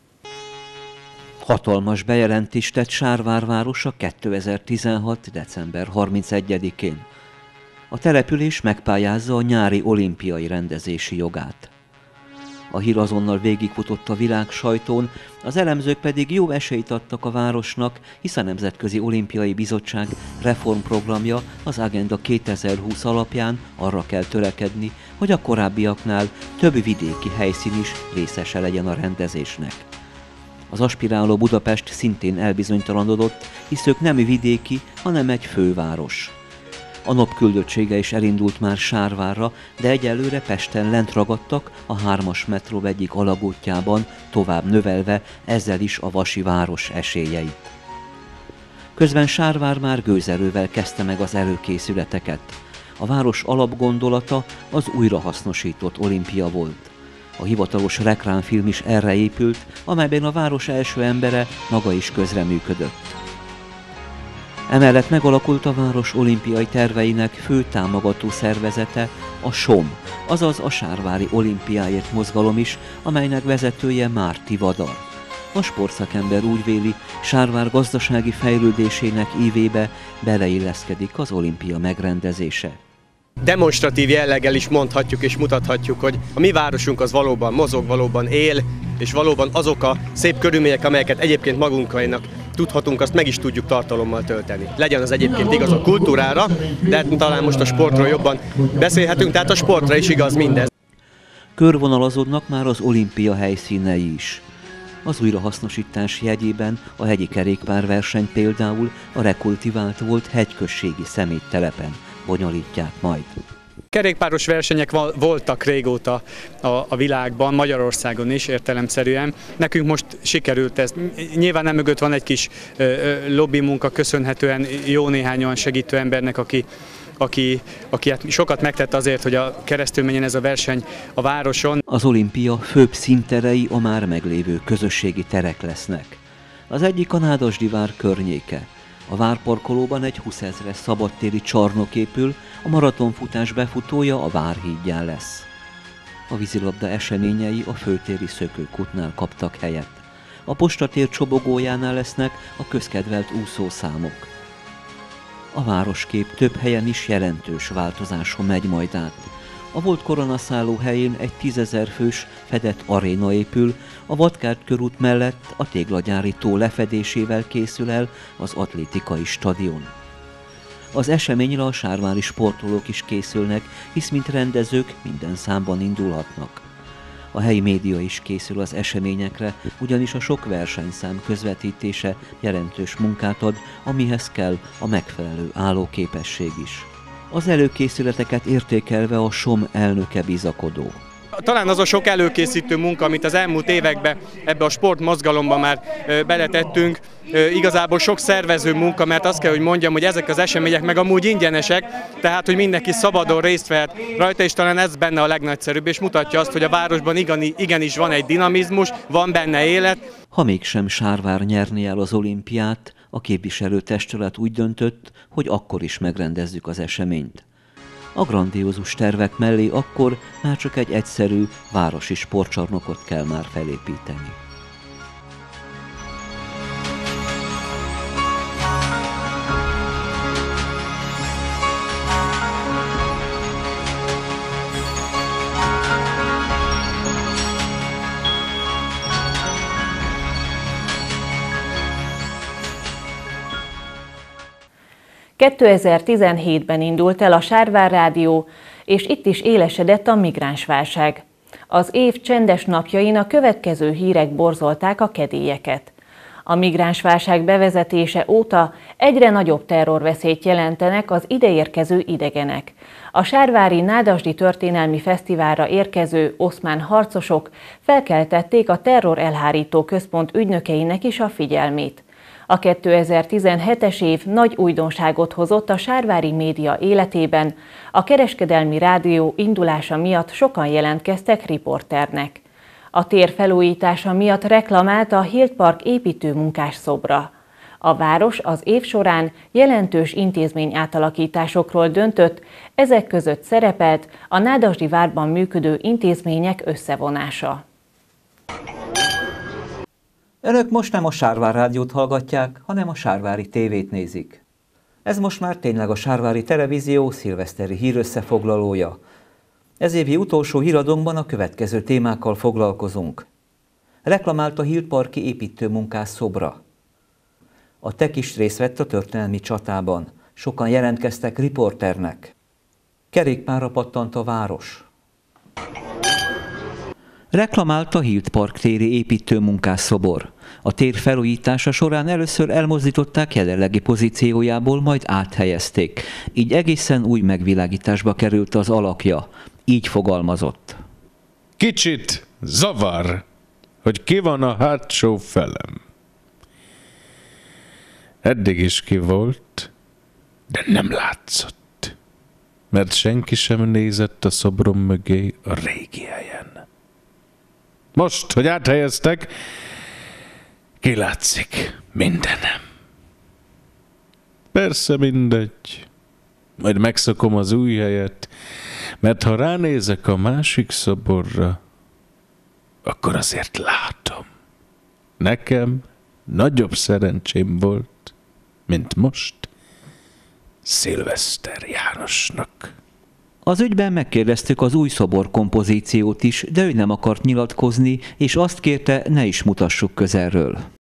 Hatalmas bejelentést tett Sárvár városa kétezer-tizenhat. december harmincegyedikén. A település megpályázza a nyári olimpiai rendezési jogát. A hír azonnal végigfutott a világ sajtón, az elemzők pedig jó esélyt adtak a városnak, hisz a Nemzetközi Olimpiai Bizottság reformprogramja az Agenda kétezer-húsz alapján arra kell törekedni, hogy a korábbiaknál több vidéki helyszín is részese legyen a rendezésnek. Az aspiráló Budapest szintén elbizonytalanodott, hisz ők nem vidéki, hanem egy főváros. A NOP küldöttsége is elindult már Sárvárra, de egyelőre Pesten lent ragadtak a hármas metró egyik alagútjában, tovább növelve ezzel is a vasi város esélyeit. Közben Sárvár már gőzerővel kezdte meg az előkészületeket. A város alapgondolata az újrahasznosított olimpia volt. A hivatalos reklámfilm is erre épült, amelyben a város első embere maga is közreműködött. Emellett megalakult a város olimpiai terveinek fő támogató szervezete, a SOM, azaz a Sárvári Olimpiáért mozgalom is, amelynek vezetője Márti Vadar. A sportszakember úgy véli, Sárvár gazdasági fejlődésének ívébe beleilleszkedik az olimpia megrendezése. Demonstratív jelleggel is mondhatjuk és mutathatjuk, hogy a mi városunk az valóban mozog, valóban él, és valóban azok a szép körülmények, amelyeket egyébként magunkainak tudhatunk, azt meg is tudjuk tartalommal tölteni. Legyen az egyébként igaz a kultúrára, de talán most a sportról jobban beszélhetünk, tehát a sportra is igaz mindez. Körvonalazódnak már az olimpia helyszínei is. Az újrahasznosítás jegyében a hegyi kerékpárverseny például a rekultivált volt hegyközségi szeméttelepen bonyolítják majd. Kerékpáros versenyek voltak régóta a, a világban, Magyarországon is értelemszerűen. Nekünk most sikerült ez. Nyilván nem mögött van egy kis ö, ö, lobby munka, köszönhetően jó néhány olyan segítő embernek, aki, aki, aki hát sokat megtett azért, hogy a keresztül menjen ez a verseny a városon. Az olimpia főbb színterei a már meglévő közösségi terek lesznek. Az egyik a Nádasdy vár környéke. A várparkolóban egy húszezres szabadtéri csarnok épül, a maratonfutás befutója a Várhídján lesz. A vízilabda eseményei a főtéri szökőkútnál kaptak helyet. A Postatér csobogójánál lesznek a közkedvelt úszószámok. A városkép több helyen is jelentős változáson megy majd át. A volt koronaszálló helyén egy tízezer fős fedett aréna épül, a Vadkárt körút mellett a Téglagyári tó lefedésével készül el az atlétikai stadion. Az eseményre a sárvári sportolók is készülnek, hisz mint rendezők minden számban indulhatnak. A helyi média is készül az eseményekre, ugyanis a sok versenyszám közvetítése jelentős munkát ad, amihez kell a megfelelő állóképesség is. Az előkészületeket értékelve a SOM elnöke bizakodó. Talán az a sok előkészítő munka, amit az elmúlt években ebbe a sportmozgalomba már beletettünk, igazából sok szervező munka, mert azt kell, hogy mondjam, hogy ezek az események meg amúgy ingyenesek, tehát, hogy mindenki szabadon részt vehet rajta, és talán ez benne a legnagyszerűbb, és mutatja azt, hogy a városban igenis van egy dinamizmus, van benne élet. Ha mégsem Sárvár nyerné el az olimpiát, a képviselőtestület úgy döntött, hogy akkor is megrendezzük az eseményt. A grandiózus tervek mellé akkor már csak egy egyszerű városi sportcsarnokot kell már felépíteni. kétezer-tizenhétben indult el a Sárvár Rádió, és itt is élesedett a migránsválság. Az év csendes napjain a következő hírek borzolták a kedélyeket. A migránsválság bevezetése óta egyre nagyobb terrorveszélyt jelentenek az ideérkező idegenek. A sárvári Nádasdy történelmi fesztiválra érkező oszmán harcosok felkeltették a terror elhárító központ ügynökeinek is a figyelmét. A kétezer-tizenhetes év nagy újdonságot hozott a sárvári média életében, a kereskedelmi rádió indulása miatt sokan jelentkeztek riporternek. A tér felújítása miatt reklamált a Hilt Park építőmunkás szobra. A város az év során jelentős intézmény átalakításokról döntött, ezek között szerepelt a Nádasdy várban működő intézmények összevonása. Önök most nem a Sárvár Rádiót hallgatják, hanem a Sárvári tévét nézik. Ez most már tényleg a Sárvári Televízió szilveszteri hírösszefoglalója. Ez évi utolsó híradónkban a következő témákkal foglalkozunk. Reklamált a hídparki építőmunkás szobra. A tek is részt vett a történelmi csatában. Sokan jelentkeztek riporternek. Kerékpárra pattant a város. Reklamált a hídpark téri építőmunkás szobor. A tér felújítása során először elmozdították jelenlegi pozíciójából, majd áthelyezték. Így egészen új megvilágításba került az alakja. Így fogalmazott. Kicsit zavar, hogy ki van a hátsó felem. Eddig is ki volt, de nem látszott, mert senki sem nézett a szobrom mögé a régi helyen. Most, hogy áthelyeztek, kilátszik mindenem. Persze mindegy, majd megszokom az új helyet, mert ha ránézek a másik szoborra, akkor azért látom. Nekem nagyobb szerencsém volt, mint most Szilveszter Jánosnak. Az ügyben megkérdeztük az új szobor kompozíciót is, de ő nem akart nyilatkozni, és azt kérte, ne is mutassuk közelről.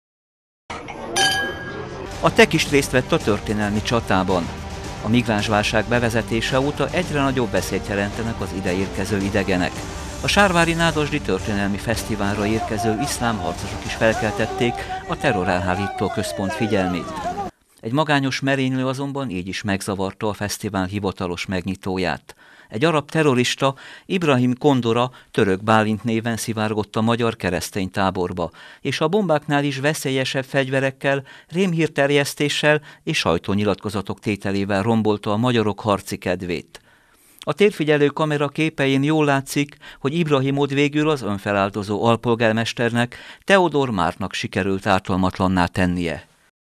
A tek is részt vett a történelmi csatában. A migránsválság bevezetése óta egyre nagyobb veszélyt jelentenek az ide érkező idegenek. A Sárvári Nádasdy Történelmi Fesztiválra érkező iszlám harcosok is felkeltették a terrorelhárító központ figyelmét. Egy magányos merénylő azonban így is megzavarta a fesztivál hivatalos megnyitóját. Egy arab terrorista, Ibrahim Kondora, Török Bálint néven szivárgott a magyar keresztény táborba, és a bombáknál is veszélyesebb fegyverekkel, rémhírterjesztéssel és sajtónyilatkozatok tételével rombolta a magyarok harci kedvét. A térfigyelő kamera képein jól látszik, hogy Ibrahimot végül az önfeláldozó alpolgármesternek, Teodor Mártnak sikerült ártalmatlanná tennie.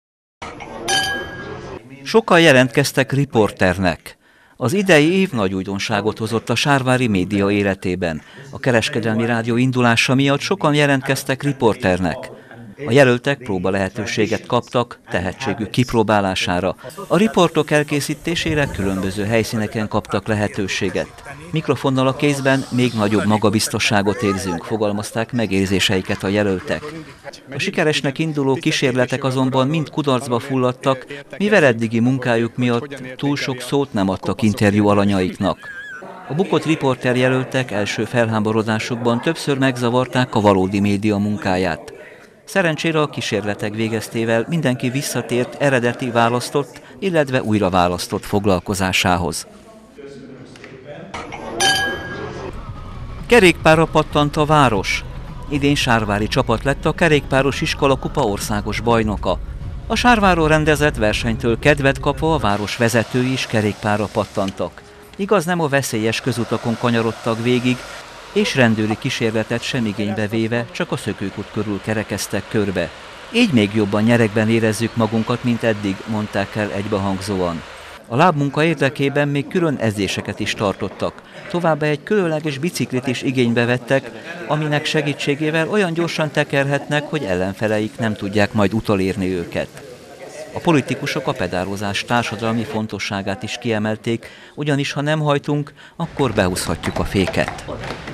Sokan jelentkeztek riporternek. Az idei év nagy újdonságot hozott a sárvári média életében. A kereskedelmi rádió indulása miatt sokan jelentkeztek riporternek. A jelöltek próba lehetőséget kaptak tehetségük kipróbálására. A riportok elkészítésére különböző helyszíneken kaptak lehetőséget. Mikrofonnal a kézben még nagyobb magabiztosságot érzünk, fogalmazták megérzéseiket a jelöltek. A sikeresnek induló kísérletek azonban mind kudarcba fulladtak, mivel eddigi munkájuk miatt túl sok szót nem adtak interjú alanyaiknak. A bukott riporter jelöltek első felháborodásukban többször megzavarták a valódi média munkáját. Szerencsére a kísérletek végeztével mindenki visszatért eredeti választott, illetve újra választott foglalkozásához. Kerékpárra pattant a város. Idén sárvári csapat lett a kerékpáros iskola kupa országos bajnoka. A Sárváron rendezett versenytől kedvet kapva a város vezetői is kerékpárra pattantak. Igaz, nem a veszélyes közutakon kanyarodtak végig, és rendőri kísérletet sem igénybe véve csak a szökőkút körül kerekeztek körbe. Így még jobban nyeregben érezzük magunkat, mint eddig, mondták el egybehangzóan. A lábmunka érdekében még külön edzéseket is tartottak. Továbbá egy különleges biciklit is igénybe vettek, aminek segítségével olyan gyorsan tekerhetnek, hogy ellenfeleik nem tudják majd utolérni őket. A politikusok a pedálozás társadalmi fontosságát is kiemelték, ugyanis ha nem hajtunk, akkor behúzhatjuk a féket.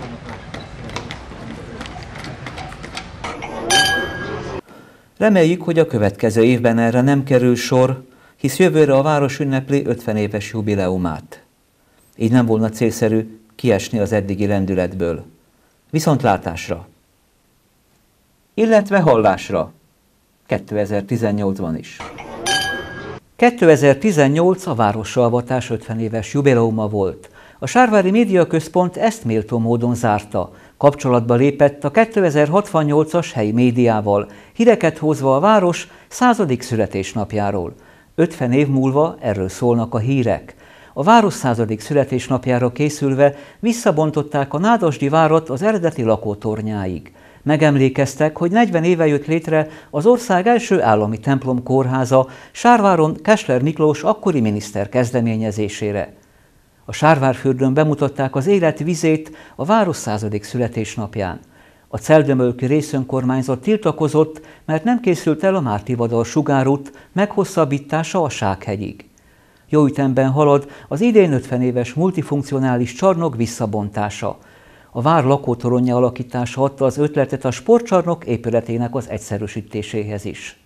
Reméljük, hogy a következő évben erre nem kerül sor, hisz jövőre a város ünnepli ötven éves jubileumát. Így nem volna célszerű kiesni az eddigi lendületből. Viszontlátásra! Illetve hallásra! kétezer-tizennyolcban is. kétezer-tizennyolc a városalvatás ötven éves jubileuma volt. A Sárvári Média Központ ezt méltó módon zárta. Kapcsolatba lépett a kétezer-hatvannyolcas helyi médiával, híreket hozva a város századik születésnapjáról. ötven év múlva erről szólnak a hírek. A város századik születésnapjára készülve visszabontották a Nádasdy várat az eredeti lakótornyáig. Megemlékeztek, hogy negyven éve jött létre az ország első állami templom kórháza Sárváron Kessler Miklós akkori miniszter kezdeményezésére. A Sárvárfürdőn bemutatták az élet vizét a város századik születésnapján. A Celdömölki részönkormányzat tiltakozott, mert nem készült el a Mártivadar sugárút meghosszabbítása a Sághegyig. Jó ütemben halad az idén ötven éves multifunkcionális csarnok visszabontása. A vár lakótoronja alakítása adta az ötletet a sportcsarnok épületének az egyszerűsítéséhez is.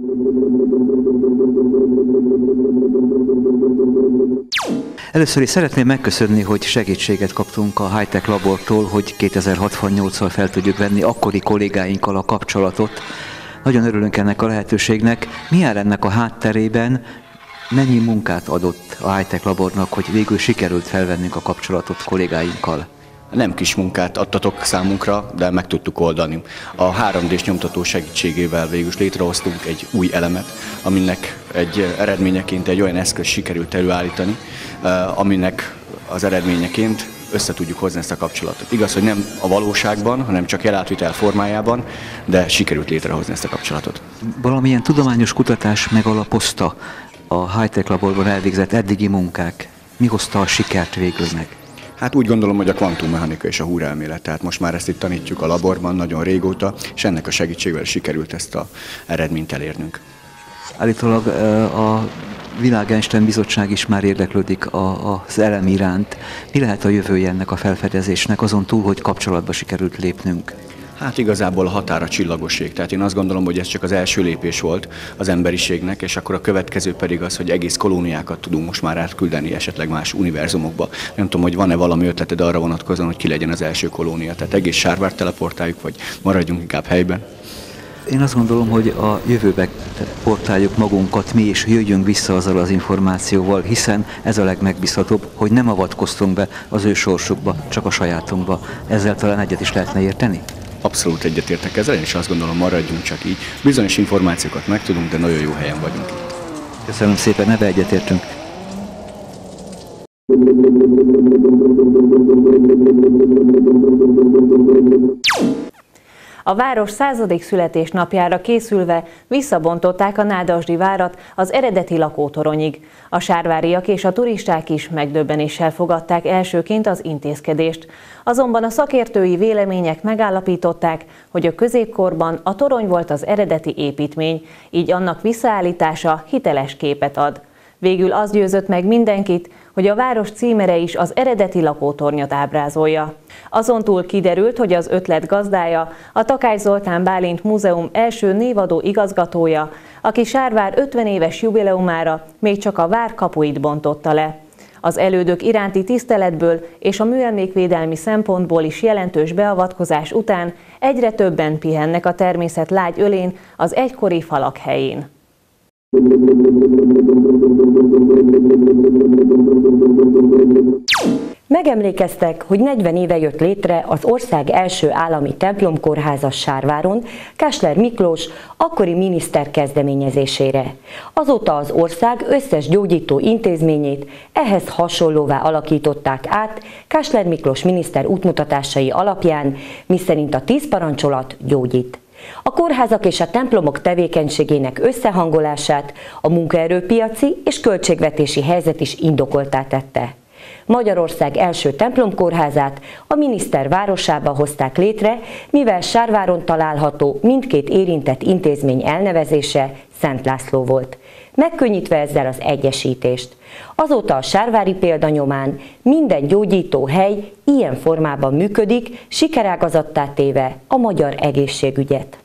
Először is szeretném megköszönni, hogy segítséget kaptunk a Hightech Labortól, hogy kétezer-hatvannyolccal fel tudjuk venni akkori kollégáinkkal a kapcsolatot. Nagyon örülünk ennek a lehetőségnek. Mi áll ennek a hátterében? Mennyi munkát adott a Hightech Labornak, hogy végül sikerült felvennünk a kapcsolatot kollégáinkkal? Nem kis munkát adtatok számunkra, de meg tudtuk oldani. A három dés nyomtató segítségével végül létrehoztunk egy új elemet, aminek egy eredményeként egy olyan eszköz sikerült előállítani, aminek az eredményeként össze tudjuk hozni ezt a kapcsolatot. Igaz, hogy nem a valóságban, hanem csak jelátvitel formájában, de sikerült létrehozni ezt a kapcsolatot. Valamilyen tudományos kutatás megalapozta a Hightech Laborban elvégzett eddigi munkák? Mi hozta a sikert végül meg? Hát úgy gondolom, hogy a kvantummechanika és a húrelmélet, tehát most már ezt itt tanítjuk a laborban nagyon régóta, és ennek a segítségével sikerült ezt az eredményt elérnünk. Állítólag a Világ Einstein Bizottság is már érdeklődik az elem iránt. Mi lehet a jövője ennek a felfedezésnek, azon túl, hogy kapcsolatba sikerült lépnünk? Hát igazából a határa csillagosség, tehát én azt gondolom, hogy ez csak az első lépés volt az emberiségnek, és akkor a következő pedig az, hogy egész kolóniákat tudunk most már átküldeni esetleg más univerzumokba. Nem tudom, hogy van-e valami ötleted arra vonatkozóan, hogy ki legyen az első kolónia, tehát egész Sárvárt teleportáljuk, vagy maradjunk inkább helyben? Én azt gondolom, hogy a jövőbe portáljuk magunkat mi, és jöjjünk vissza azzal az információval, hiszen ez a legmegbízhatóbb, hogy nem avatkoztunk be az ő sorsukba, csak a sajátunkba. Ezzel talán egyet is lehetne érteni? Abszolút egyetértek ezzel, és azt gondolom, maradjunk csak így. Bizonyos információkat megtudunk, de nagyon jó helyen vagyunk itt. Köszönöm szépen, ebbe egyetértünk. A város századik születésnapjára készülve visszabontották a Nádasdi várat az eredeti lakótoronyig. A sárváriak és a turisták is megdöbbenéssel fogadták elsőként az intézkedést. Azonban a szakértői vélemények megállapították, hogy a középkorban a torony volt az eredeti építmény, így annak visszaállítása hiteles képet ad. Végül az győzött meg mindenkit, hogy a város címere is az eredeti lakótornyot ábrázolja. Azon túl kiderült, hogy az ötlet gazdája a Takács Zoltán Bálint Múzeum első névadó igazgatója, aki Sárvár ötven éves jubileumára még csak a vár kapuit bontotta le. Az elődök iránti tiszteletből és a műemlékvédelmi szempontból is jelentős beavatkozás után egyre többen pihennek a természet lágy ölén az egykori falak helyén. Megemlékeztek, hogy negyven éve jött létre az ország első állami templomkórháza Sárváron, Kásler Miklós akkori miniszter kezdeményezésére. Azóta az ország összes gyógyító intézményét ehhez hasonlóvá alakították át Kásler Miklós miniszter útmutatásai alapján, miszerint a tíz parancsolat gyógyít. A kórházak és a templomok tevékenységének összehangolását a munkaerőpiaci és költségvetési helyzet is indokoltá tette. Magyarország első templomkórházát a miniszter városába hozták létre, mivel Sárváron található mindkét érintett intézmény elnevezése Szent László volt, megkönnyítve ezzel az egyesítést. Azóta a sárvári példa nyomán minden gyógyító hely ilyen formában működik, sikerágazattá téve a magyar egészségügyet.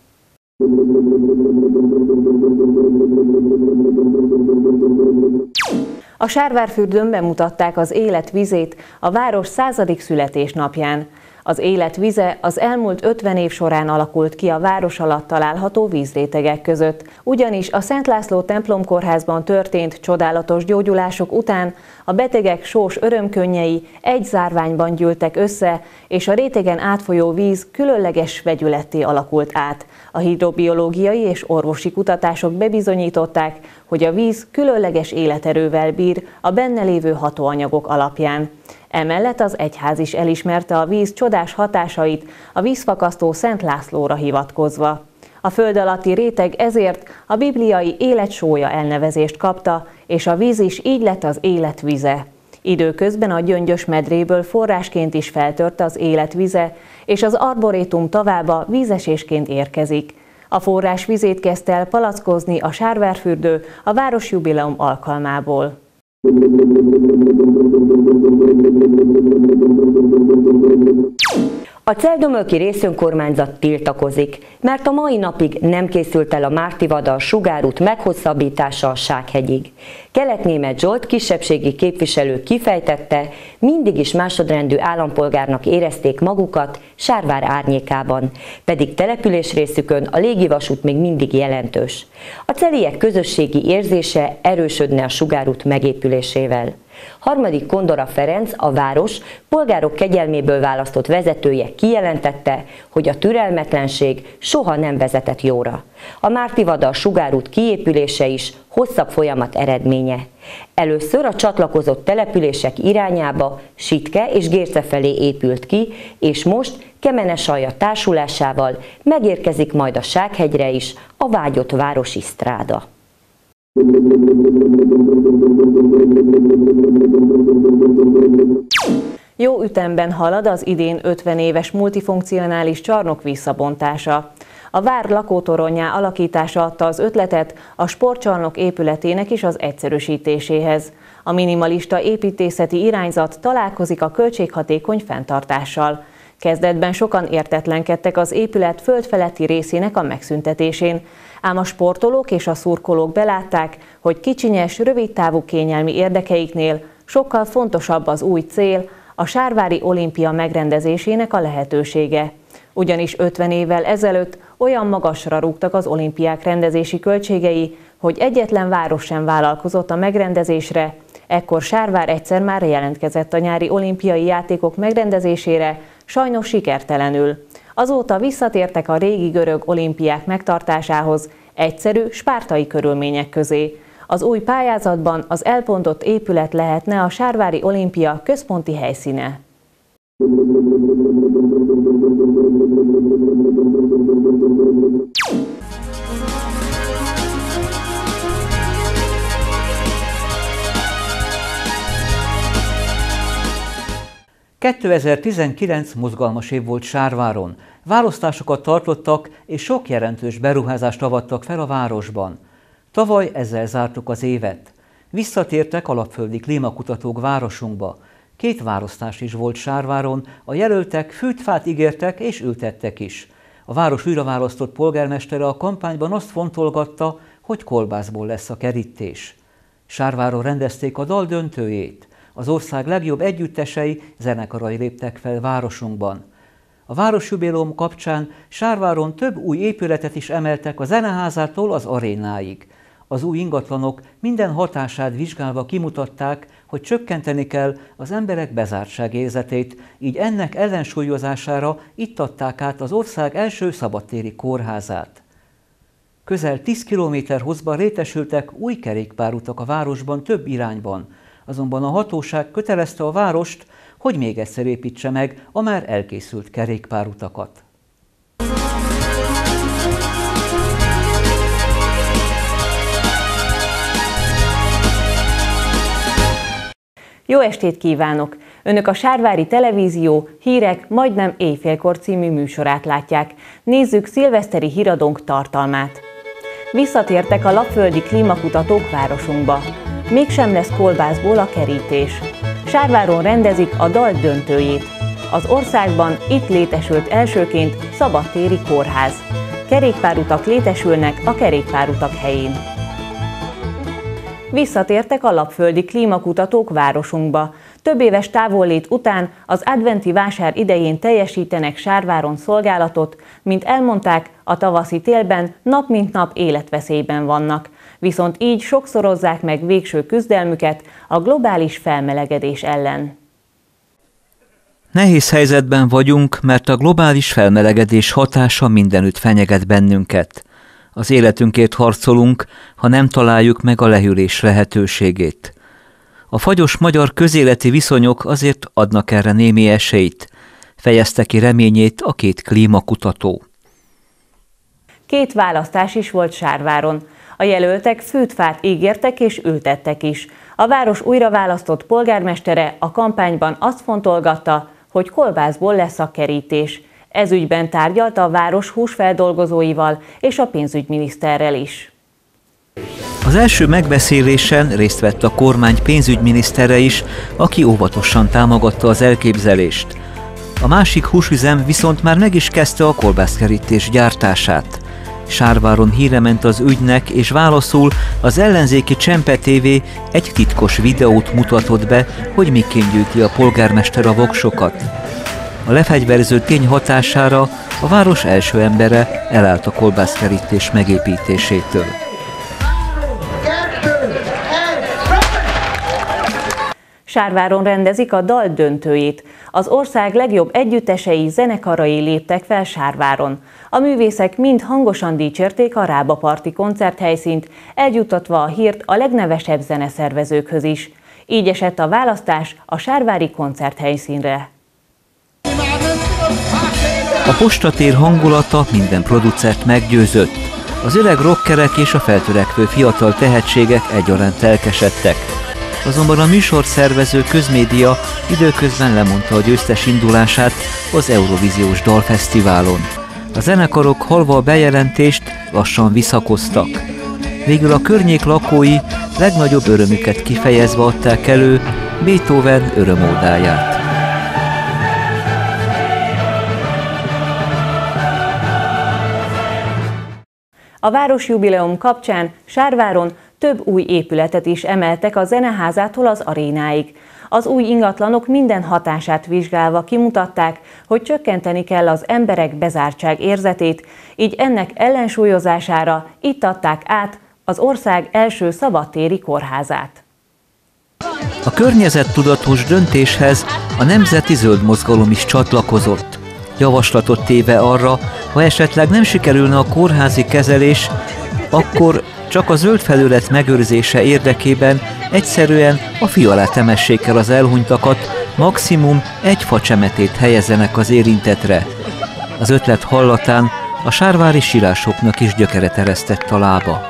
A Sárvárfürdőn bemutatták az élet vizét a város századik születésnapján. Az élet vize az elmúlt ötven év során alakult ki a város alatt található vízrétegek között, ugyanis a Szent László templomkórházban történt csodálatos gyógyulások után a betegek sós örömkönnyei egy zárványban gyűltek össze, és a rétegen átfolyó víz különleges vegyületté alakult át. A hidrobiológiai és orvosi kutatások bebizonyították, hogy a víz különleges életerővel bír a benne lévő hatóanyagok alapján. Emellett az egyház is elismerte a víz csodás hatásait a vízfakasztó Szent Lászlóra hivatkozva. A föld alatti réteg ezért a bibliai életsója elnevezést kapta, és a víz is így lett az élet vize. Időközben a Gyöngyös medréből forrásként is feltört az élet vize, és az arborétum tavába vízesésként érkezik. A forrás vizét kezdte el palackozni a Sárvárfürdő a városjubileum alkalmából. A Celdomölki részönkormányzat tiltakozik, mert a mai napig nem készült el a Márti-Vadar sugárút meghosszabbítása a Sághegyig. Kelet-Németh Zsolt kisebbségi képviselő kifejtette, mindig is másodrendű állampolgárnak érezték magukat Sárvár árnyékában, pedig településrészükön a légivasút még mindig jelentős. A celiek közösségi érzése erősödne a sugárút megépülésével. Harmadik Kondora Ferenc, a város polgárok kegyelméből választott vezetője kijelentette, hogy a türelmetlenség soha nem vezetett jóra. A Márti-Vadar sugárút kiépülése is hosszabb folyamat eredménye. Először a csatlakozott települések irányába Sitke és Gérce felé épült ki, és most Kemenesalja társulásával megérkezik majd a Sághegyre is a vágyott városi sztráda. Jó ütemben halad az idén ötven éves multifunkcionális csarnok visszabontása. A vár lakótoronyá alakítása adta az ötletet a sportcsarnok épületének is az egyszerűsítéséhez. A minimalista építészeti irányzat találkozik a költséghatékony fenntartással. Kezdetben sokan értetlenkedtek az épület földfeletti részének a megszüntetésén, ám a sportolók és a szurkolók belátták, hogy kicsinyes, rövidtávú kényelmi érdekeiknél sokkal fontosabb az új cél, a Sárvári olimpia megrendezésének a lehetősége. Ugyanis ötven évvel ezelőtt olyan magasra rúgtak az olimpiák rendezési költségei, hogy egyetlen város sem vállalkozott a megrendezésre, ekkor Sárvár egyszer már jelentkezett a nyári olimpiai játékok megrendezésére, sajnos sikertelenül. Azóta visszatértek a régi görög olimpiák megtartásához, egyszerű, spártai körülmények közé. Az új pályázatban az elpontott épület lehetne a Sárvári olimpia központi helyszíne. kétezer-tizenkilenc mozgalmas év volt Sárváron. Választásokat tartottak, és sok jelentős beruházást avattak fel a városban. Tavaly ezzel zártuk az évet. Visszatértek alapföldi klímakutatók városunkba. Két választás is volt Sárváron, a jelöltek fűtfát ígértek és ültettek is. A város újraválasztott polgármestere a kampányban azt fontolgatta, hogy kolbászból lesz a kerítés. Sárváron rendezték a dal döntőjét. Az ország legjobb együttesei, zenekarai léptek fel városunkban. A városjubileum kapcsán Sárváron több új épületet is emeltek a zeneházától az arénáig. Az új ingatlanok minden hatását vizsgálva kimutatták, hogy csökkenteni kell az emberek bezártságérzetét, így ennek ellensúlyozására itt adták át az ország első szabadtéri kórházát. Közel tíz kilométer hosszban rétesültek új kerékpárutak a városban több irányban, azonban a hatóság kötelezte a várost, hogy még egyszer építse meg a már elkészült kerékpárutakat. Jó estét kívánok! Önök a Sárvári Televízió hírek majdnem éjfélkor című műsorát látják. Nézzük szilveszteri híradónk tartalmát. Visszatértek a lapföldi klímakutatók városunkba. Mégsem lesz kolbászból a kerítés. Sárváron rendezik a dal döntőjét. Az országban itt létesült elsőként szabadtéri kórház. Kerékpárutak létesülnek a kerékpárutak helyén. Visszatértek a lapföldi klímakutatók városunkba. Több éves távollét után az adventi vásár idején teljesítenek Sárváron szolgálatot, mint elmondták, a tavaszi télben nap mint nap életveszélyben vannak. Viszont így sokszorozzák meg végső küzdelmüket a globális felmelegedés ellen. Nehéz helyzetben vagyunk, mert a globális felmelegedés hatása mindenütt fenyeget bennünket. Az életünkért harcolunk, ha nem találjuk meg a lehűlés lehetőségét. A fagyos magyar közéleti viszonyok azért adnak erre némi esélyt, fejezte ki reményét a két klímakutató. Két választás is volt Sárváron. A jelöltek fűtfát ígértek és ültettek is. A város újraválasztott polgármestere a kampányban azt fontolgatta, hogy kolbászból lesz a kerítés. Ez ügyben tárgyalta a város húsfeldolgozóival és a pénzügyminiszterrel is. Az első megbeszélésen részt vett a kormány pénzügyminisztere is, aki óvatosan támogatta az elképzelést. A másik húsüzem viszont már meg is kezdte a kolbászkerítés gyártását. Sárváron híre ment az ügynek, és válaszul az ellenzéki Csempe té vé egy titkos videót mutatott be, hogy miként gyűjti a polgármester a voksokat. A lefegyverző tény hatására a város első embere elállt a kolbászkerítés megépítésétől. Sárváron rendezik a dal döntőjét. Az ország legjobb együttesei, zenekarai léptek fel Sárváron. A művészek mind hangosan dicsérték a Rába Parti koncerthelyszínt, eljuttatva a hírt a legnevesebb zeneszervezőkhöz is. Így esett a választás a sárvári koncerthelyszínre. A postatér hangulata minden producert meggyőzött. Az öreg rockerek és a feltörekvő fiatal tehetségek egyaránt lelkesedtek. Azonban a műsorszervező Közmédia időközben lemondta a győztes indulását az Eurovíziós Dalfesztiválon. A zenekarok halva a bejelentést lassan visszakoztak. Végül a környék lakói legnagyobb örömüket kifejezve adták elő Beethoven örömódáját. A városjubileum kapcsán Sárváron több új épületet is emeltek a zeneházától az arénáig. Az új ingatlanok minden hatását vizsgálva kimutatták, hogy csökkenteni kell az emberek bezártság érzetét, így ennek ellensúlyozására itt adták át az ország első szabadtéri kórházát. A környezettudatos döntéshez a Nemzeti Zöld Mozgalom is csatlakozott. Javaslatot téve arra, ha esetleg nem sikerülne a kórházi kezelés, akkor csak a zöld felület megőrzése érdekében egyszerűen a fi alá temessék el az elhunytakat, maximum egy facsemetét helyezzenek az érintetre. Az ötlet hallatán a sárvári sírásoknak is gyökeret eresztett a lába.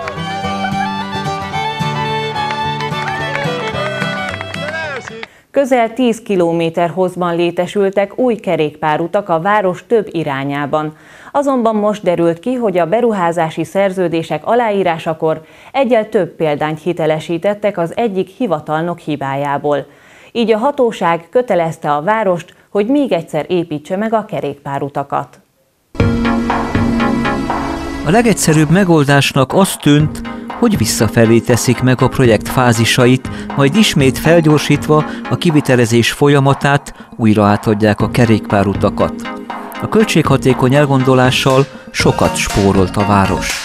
Közel tíz kilométer hosszban létesültek új kerékpárutak a város több irányában. Azonban most derült ki, hogy a beruházási szerződések aláírásakor egyel több példányt hitelesítettek az egyik hivatalnok hibájából. Így a hatóság kötelezte a várost, hogy még egyszer építse meg a kerékpárutakat. A legegyszerűbb megoldásnak az tűnt, hogy visszafelé teszik meg a projekt fázisait, majd ismét felgyorsítva a kivitelezés folyamatát újra átadják a kerékpárutakat. A költséghatékony elgondolással sokat spórolt a város.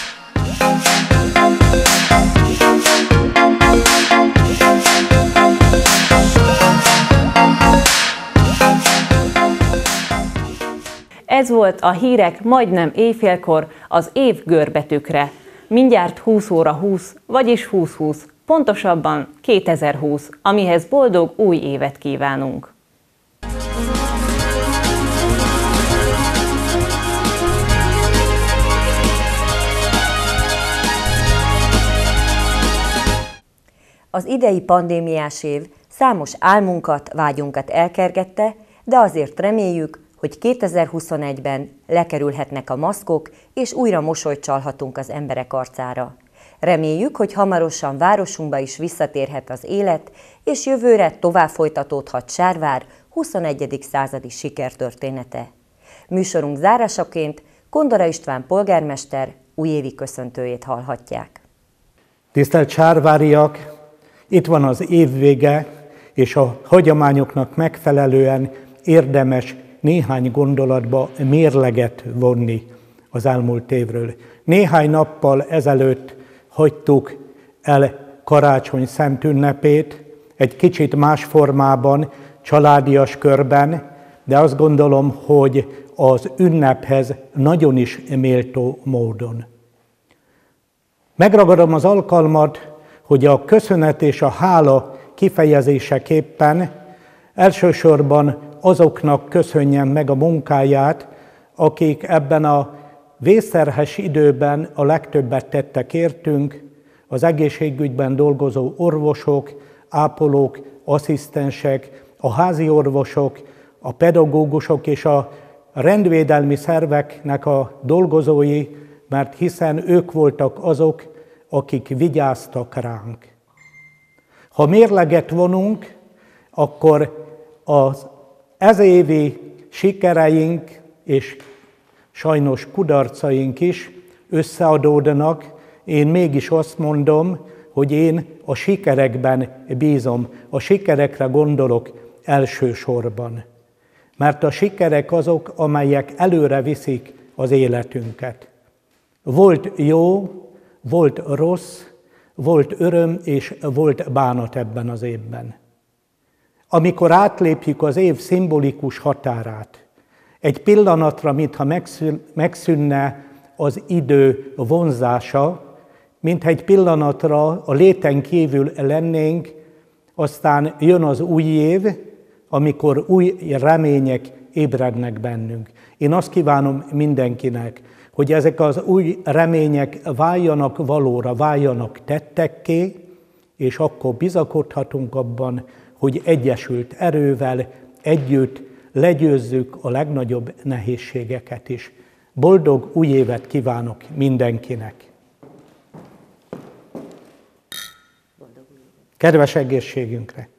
Ez volt a hírek majdnem éjfélkor az év görbetükre. Mindjárt húsz óra húsz, vagyis húsz húsz, pontosabban kétezer-húsz, amihez boldog új évet kívánunk! Az idei pandémiás év számos álmunkat, vágyunkat elkergette, de azért reméljük, hogy kétezer-huszonegyben lekerülhetnek a maszkok, és újra mosolyt csalhatunk az emberek arcára. Reméljük, hogy hamarosan városunkba is visszatérhet az élet, és jövőre tovább folytatódhat Sárvár huszonegyedik századi sikertörténete. Műsorunk zárásaként Kondora István polgármester újévi köszöntőjét hallhatják. Tisztelt sárváriak! Itt van az évvége, és a hagyományoknak megfelelően érdemes néhány gondolatba mérleget vonni az elmúlt évről. Néhány nappal ezelőtt hagytuk el karácsony szent ünnepét, egy kicsit más formában, családias körben, de azt gondolom, hogy az ünnephez nagyon is méltó módon. Megragadom az alkalmat, hogy a köszönet és a hála kifejezéseképpen elsősorban azoknak köszönjem meg a munkáját, akik ebben a vészterhes időben a legtöbbet tettek értünk, az egészségügyben dolgozó orvosok, ápolók, asszisztensek, a házi orvosok, a pedagógusok és a rendvédelmi szerveknek a dolgozói, mert hiszen ők voltak azok, akik vigyáztak ránk. Ha mérleget vonunk, akkor az ezévi sikereink és sajnos kudarcaink is összeadódnak. Én mégis azt mondom, hogy én a sikerekben bízom. A sikerekre gondolok elsősorban. Mert a sikerek azok, amelyek előre viszik az életünket. Volt jó, volt rossz, volt öröm és volt bánat ebben az évben. Amikor átlépjük az év szimbolikus határát, egy pillanatra, mintha megszűnne az idő vonzása, mintha egy pillanatra a léten kívül lennénk, aztán jön az új év, amikor új remények ébrednek bennünk. Én azt kívánom mindenkinek, hogy ezek az új remények váljanak valóra, váljanak tettekké, és akkor bizakodhatunk abban, hogy egyesült erővel együtt legyőzzük a legnagyobb nehézségeket is. Boldog új évet kívánok mindenkinek! Kedves egészségünkre!